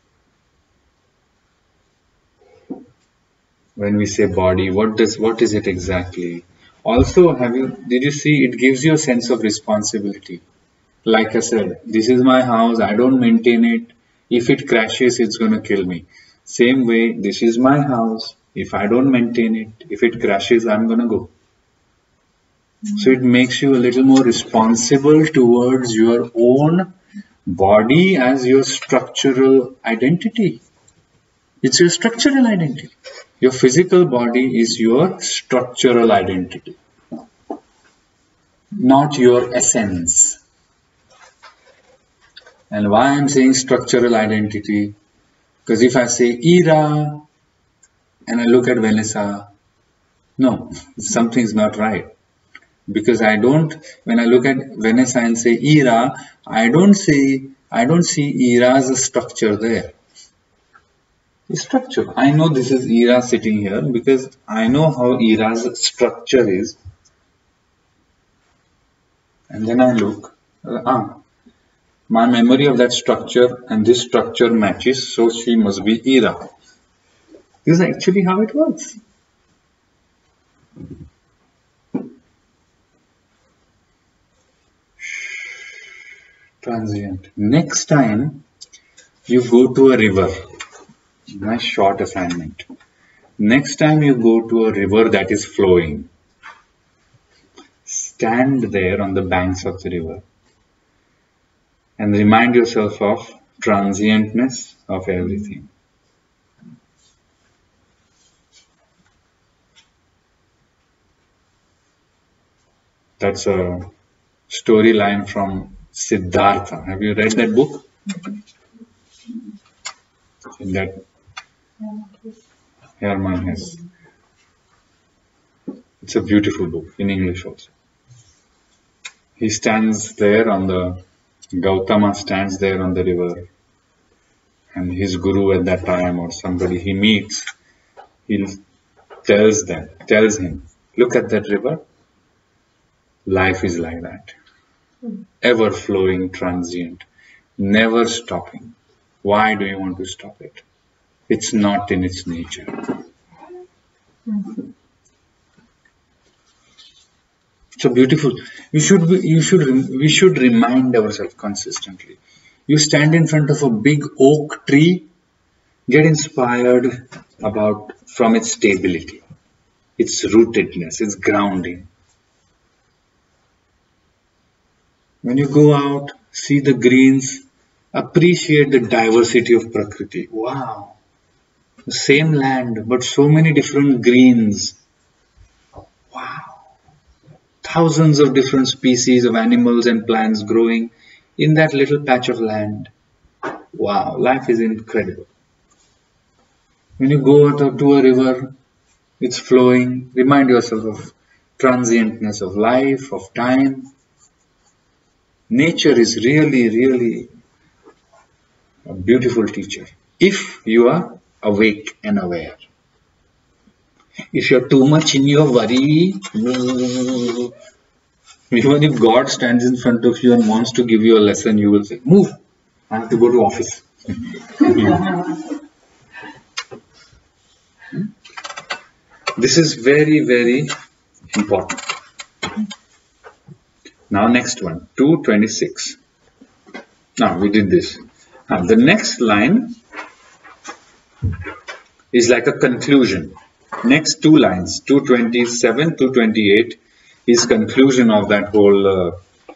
When we say body, what does what is it exactly? Also, have you did you see it gives you a sense of responsibility? Like I said, this is my house, I don't maintain it. If it crashes, it's going to kill me. Same way, this is my house. If I don't maintain it, if it crashes, I'm going to go. So it makes you a little more responsible towards your own body as your structural identity. It's your structural identity. Your physical body is your structural identity, not your essence. And why I'm saying structural identity? Because if I say Ira and I look at Vanessa, no, something's not right. Because I don't, when I look at Vanessa and say Ira, I don't say, I don't see Ira as a structure there. It's structure. I know this is Ira sitting here because I know how Ira's structure is. And then I look, ah, my memory of that structure and this structure matches, so she must be Ira. This is actually how it works. Transient. Next time you go to a river, nice short assignment. Next time you go to a river that is flowing, stand there on the banks of the river and remind yourself of transientness of everything. That's a storyline from Siddhartha. Have you read that book? In that Herman has. It's a beautiful book in English also. He stands there on the, Gautama stands there on the river, and his guru at that time or somebody he meets, he tells them, tells him, look at that river. Life is like that. Ever flowing, transient, never stopping. Why do you want to stop it? It's not in its nature. Mm-hmm. So beautiful. You should be, you should we should remind ourselves consistently. You stand in front of a big oak tree, get inspired about from its stability, its rootedness, its grounding. When you go out, see the greens Appreciate the diversity of Prakriti. Wow. The same land, but so many different greens. Wow. Thousands of different species of animals and plants growing in that little patch of land. Wow, life is incredible. When you go to a river, it's flowing. Remind yourself of transientness of life, of time. Nature is really, really a beautiful teacher if you are awake and aware. If you're too much in your worry, even if God stands in front of you and wants to give you a lesson, you will say, move, I have to go to office. This is very, very important. Now next one, two twenty-six. Now we did this. Now the next line is like a conclusion. Next two lines, two twenty-seven, two twenty-eight, is conclusion of that whole uh,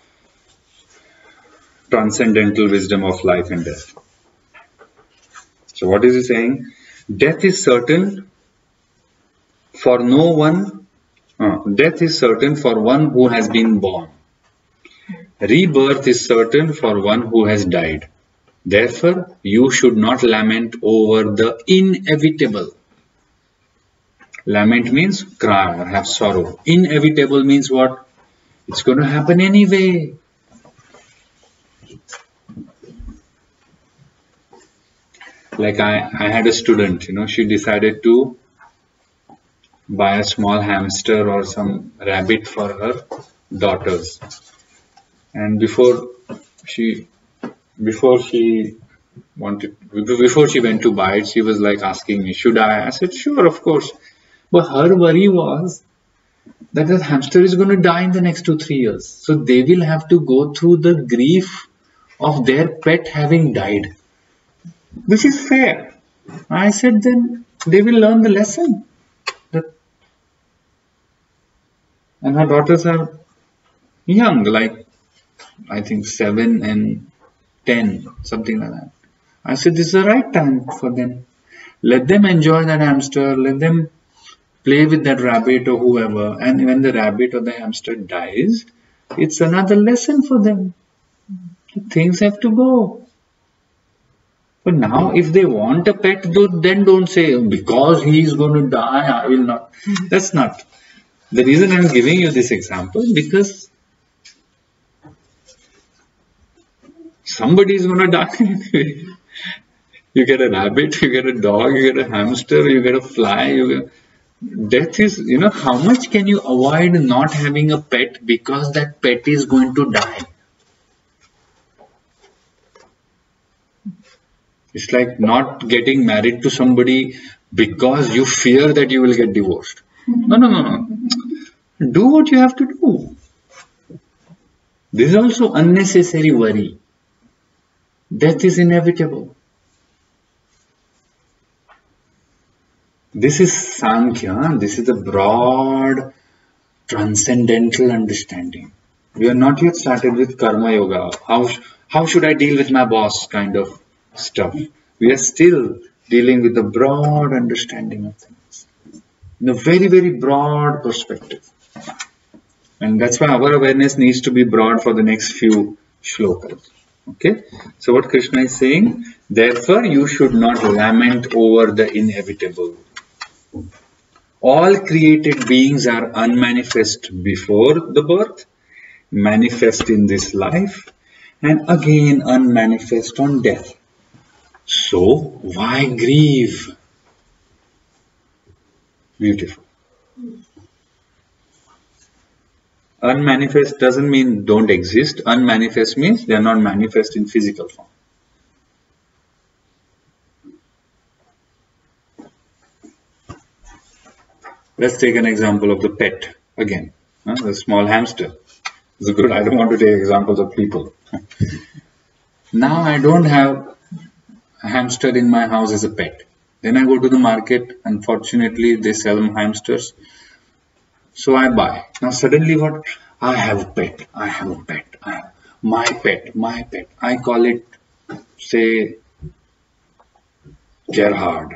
transcendental wisdom of life and death. So what is he saying? Death is certain for no one. Uh, death is certain for one who has been born. Rebirth is certain for one who has died. Therefore, you should not lament over the inevitable. Lament means cry or have sorrow. Inevitable means what? It's going to happen anyway. Like I, I had a student, you know, she decided to buy a small hamster or some rabbit for her daughters. And before she, before she wanted, before she went to buy it, she was like asking me, should I? I said, sure, of course. But her worry was that the hamster is going to die in the next two, three years. So they will have to go through the grief of their pet having died. Which is fair. I said, then they will learn the lesson. That and her daughters are young, like I think seven and ten, something like that. I said, this is the right time for them. Let them enjoy that hamster. Let them play with that rabbit or whoever. And when the rabbit or the hamster dies, it's another lesson for them. Things have to go. But now, if they want a pet, then don't say, because he is going to die, I will not. That's not. The reason I am giving you this example, because somebody is going to die anyway. You get a rabbit, you get a dog, you get a hamster, you get a fly. You get... Death is, you know, how much can you avoid not having a pet because that pet is going to die? It's like not getting married to somebody because you fear that you will get divorced. No, no, no, no. Do what you have to do. This is also unnecessary worry. Death is inevitable. This is Sankhya. This is the broad, transcendental understanding. We are not yet started with Karma Yoga. How, how should I deal with my boss kind of stuff. We are still dealing with the broad understanding of things. In a very, very broad perspective. And that's why our awareness needs to be broad for the next few shlokas. Okay? So what Krishna is saying, therefore you should not lament over the inevitable. All created beings are unmanifest before the birth, manifest in this life, and again unmanifest on death. So why grieve? Beautiful. Unmanifest doesn't mean don't exist. Unmanifest means they are not manifest in physical form. Let's take an example of the pet again. Huh? The small hamster. It's good. I don't want to take examples of people. Now I don't have a hamster in my house as a pet. Then I go to the market. Unfortunately, they sell hamsters. So I buy. Now suddenly what? I have a pet. I have a pet. I have my pet. My pet. I call it say Gerhard.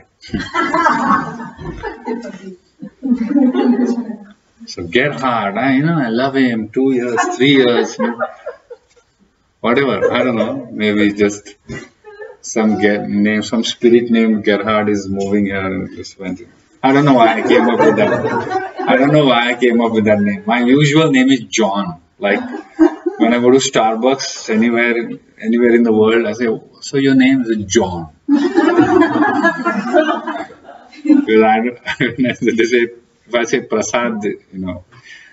So Gerhard, I, you know, I love him, two years, three years, you know, whatever, I don't know, maybe just some Ger- name, some spirit named Gerhard is moving here and just went. I don't know why I came up with that. I don't know why I came up with that name. My usual name is John. Like when I go to Starbucks anywhere, anywhere in the world, I say, so your name is John. Because I don't, they say, if I say Prasad, you know,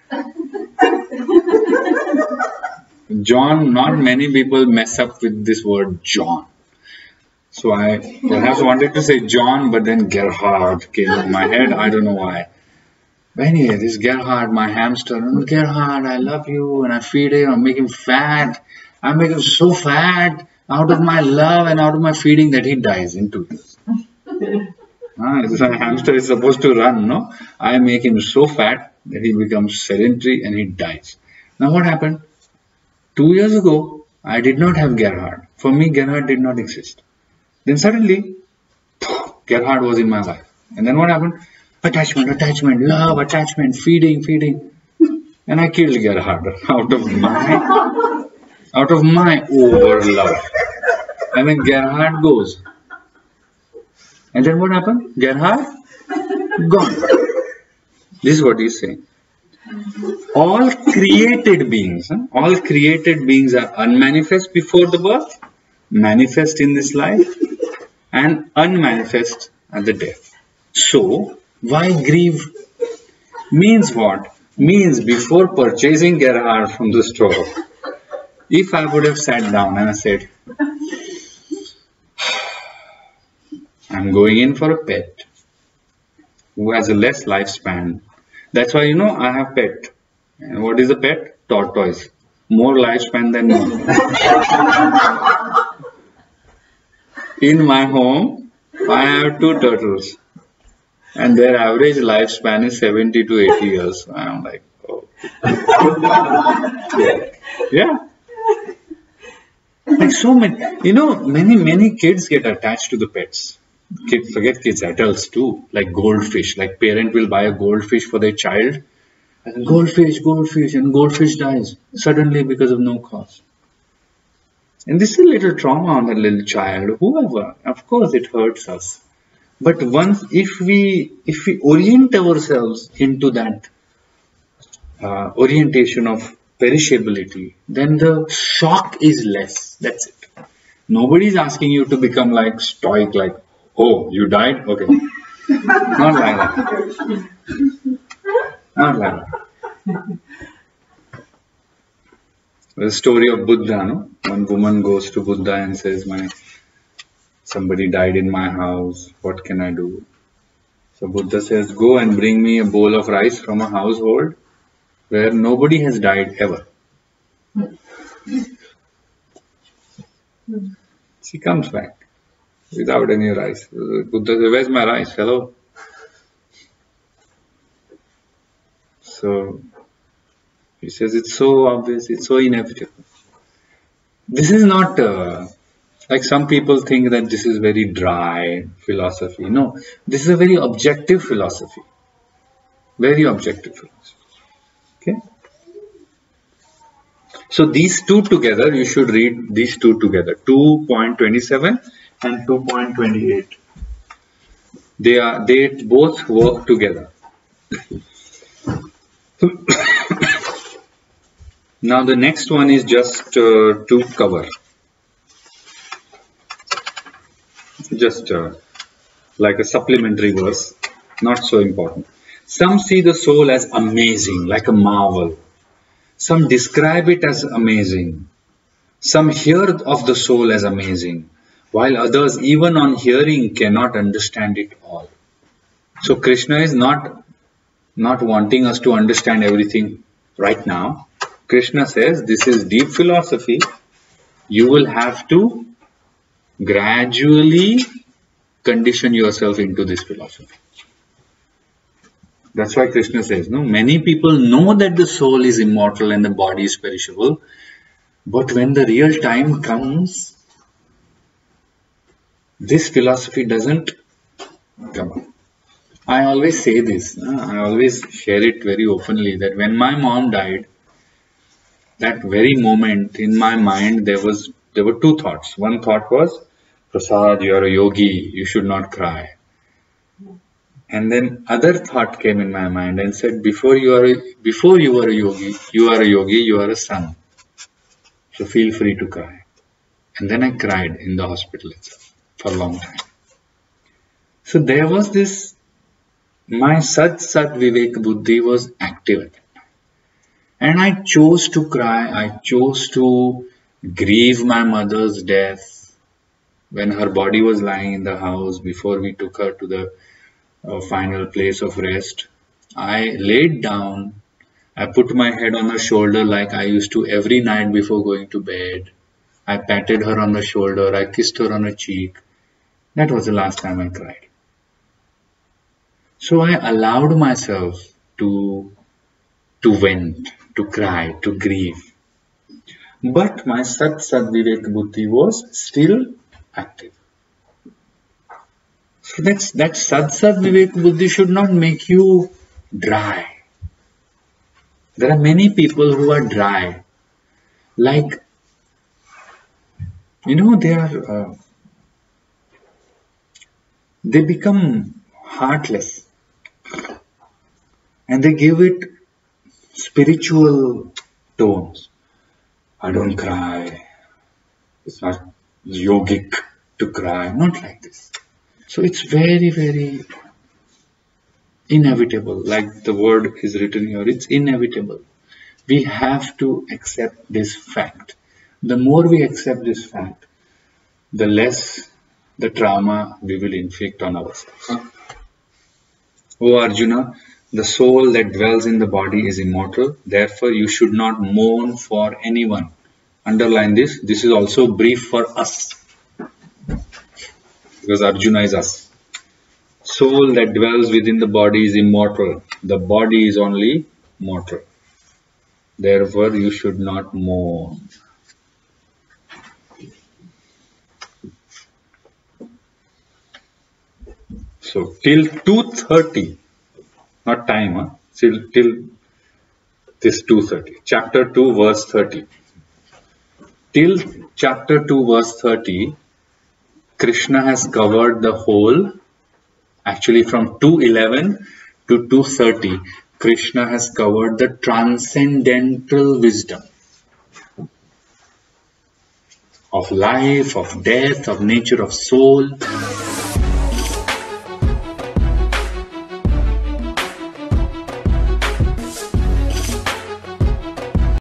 John, not many people mess up with this word John. So I perhaps wanted to say John, but then Gerhard came in my head. I don't know why. But anyway, this Gerhard, my hamster, oh, Gerhard, I love you, and I feed him, I make him fat. I make him so fat out of my love and out of my feeding that he dies in two years. Ah, this hamster is supposed to run, no? I make him so fat that he becomes sedentary and he dies. Now what happened? Two years ago, I did not have Gerhard. For me, Gerhard did not exist. Then suddenly, Gerhard was in my life. And then what happened? Attachment, attachment, love, attachment, feeding, feeding. And I killed Gerhard out of my, out of my over love. And then Gerhard goes. And then what happened? Gerhard gone. This is what he's saying. All created beings, huh? all created beings are unmanifest before the birth, manifest in this life, and unmanifest at the death. So, why grieve? Means what? Means before purchasing Gerhard from the store, if I would have sat down and I said, I'm going in for a pet who has a less lifespan. That's why, you know, I have pet. And what is a pet? Tortoise. More lifespan than me. In my home, I have two turtles. And their average lifespan is seventy to eighty years. So I'm like, oh. Yeah. Like so many, you know, many, many kids get attached to the pets. Kids, forget kids, adults too. Like goldfish. Like parent will buy a goldfish for their child. And goldfish, goldfish, and goldfish dies suddenly because of no cause. And this is a little trauma on the little child, whoever. Of course, it hurts us. But once, if we if we orient ourselves into that uh, orientation of perishability, then the shock is less. That's it. Nobody is asking you to become like stoic, like, oh, you died? Okay. Not like that. Not like that. The story of Buddha, no? One woman goes to Buddha and says, "My somebody died in my house. What can I do?" So Buddha says, "Go and bring me a bowl of rice from a household where nobody has died ever." She comes back without any rice. Buddha says, "Where's my rice? Hello." So he says, "It's so obvious, it's so inevitable." This is not uh, like some people think that this is very dry philosophy. No, this is a very objective philosophy. Very objective philosophy. Okay. So these two together, you should read these two together. two point two seven and two point two eight. They are they both work together. Now the next one is just uh, to cover. Just uh, like a supplementary verse, not so important. Some see the soul as amazing, like a marvel. Some describe it as amazing. Some hear of the soul as amazing, while others, even on hearing, cannot understand it all. So Krishna is not, not wanting us to understand everything right now. Krishna says, this is deep philosophy. You will have to gradually condition yourself into this philosophy. That's why Krishna says, no, many people know that the soul is immortal and the body is perishable, but when the real time comes, this philosophy doesn't come up. I always say this, uh, I always share it very openly, that when my mom died, that very moment in my mind there was there were two thoughts. One thought was, Prasad, you are a yogi, you should not cry. And then other thought came in my mind and said, before you are a, before you are a yogi, you are a yogi, you are a son. So feel free to cry. And then I cried in the hospital itself for a long time. So there was this, my Sat Sat Vivek Buddhi was active at that time. And I chose to cry, I chose to grieve my mother's death when her body was lying in the house before we took her to the uh, final place of rest. I laid down, I put my head on her shoulder like I used to every night before going to bed. I patted her on the shoulder, I kissed her on her cheek. That was the last time I cried. So I allowed myself to, to vent, to cry, to grieve. But my Sat Sat Vivek Buddhi was still active. So that's, that Sat Sat Vivek Buddhi should not make you dry. There are many people who are dry. Like, you know, they are, uh, they become heartless. And they give it spiritual tones. I don't cry. It's not yogic to cry. Not like this. So it's very, very inevitable. Like the word is written here, it's inevitable. We have to accept this fact. The more we accept this fact, the less the trauma we will inflict on ourselves. O Arjuna, the soul that dwells in the body is immortal. Therefore, you should not mourn for anyone. Underline this. This is also brief for us. Because Arjuna is us. Soul that dwells within the body is immortal. The body is only mortal. Therefore, you should not mourn. So, till two thirty, not time, huh? till, till this two thirty, chapter two, verse thirty. Till chapter two, verse thirty, Krishna has covered the whole, actually from two eleven to two thirty, Krishna has covered the transcendental wisdom of life, of death, of nature of soul.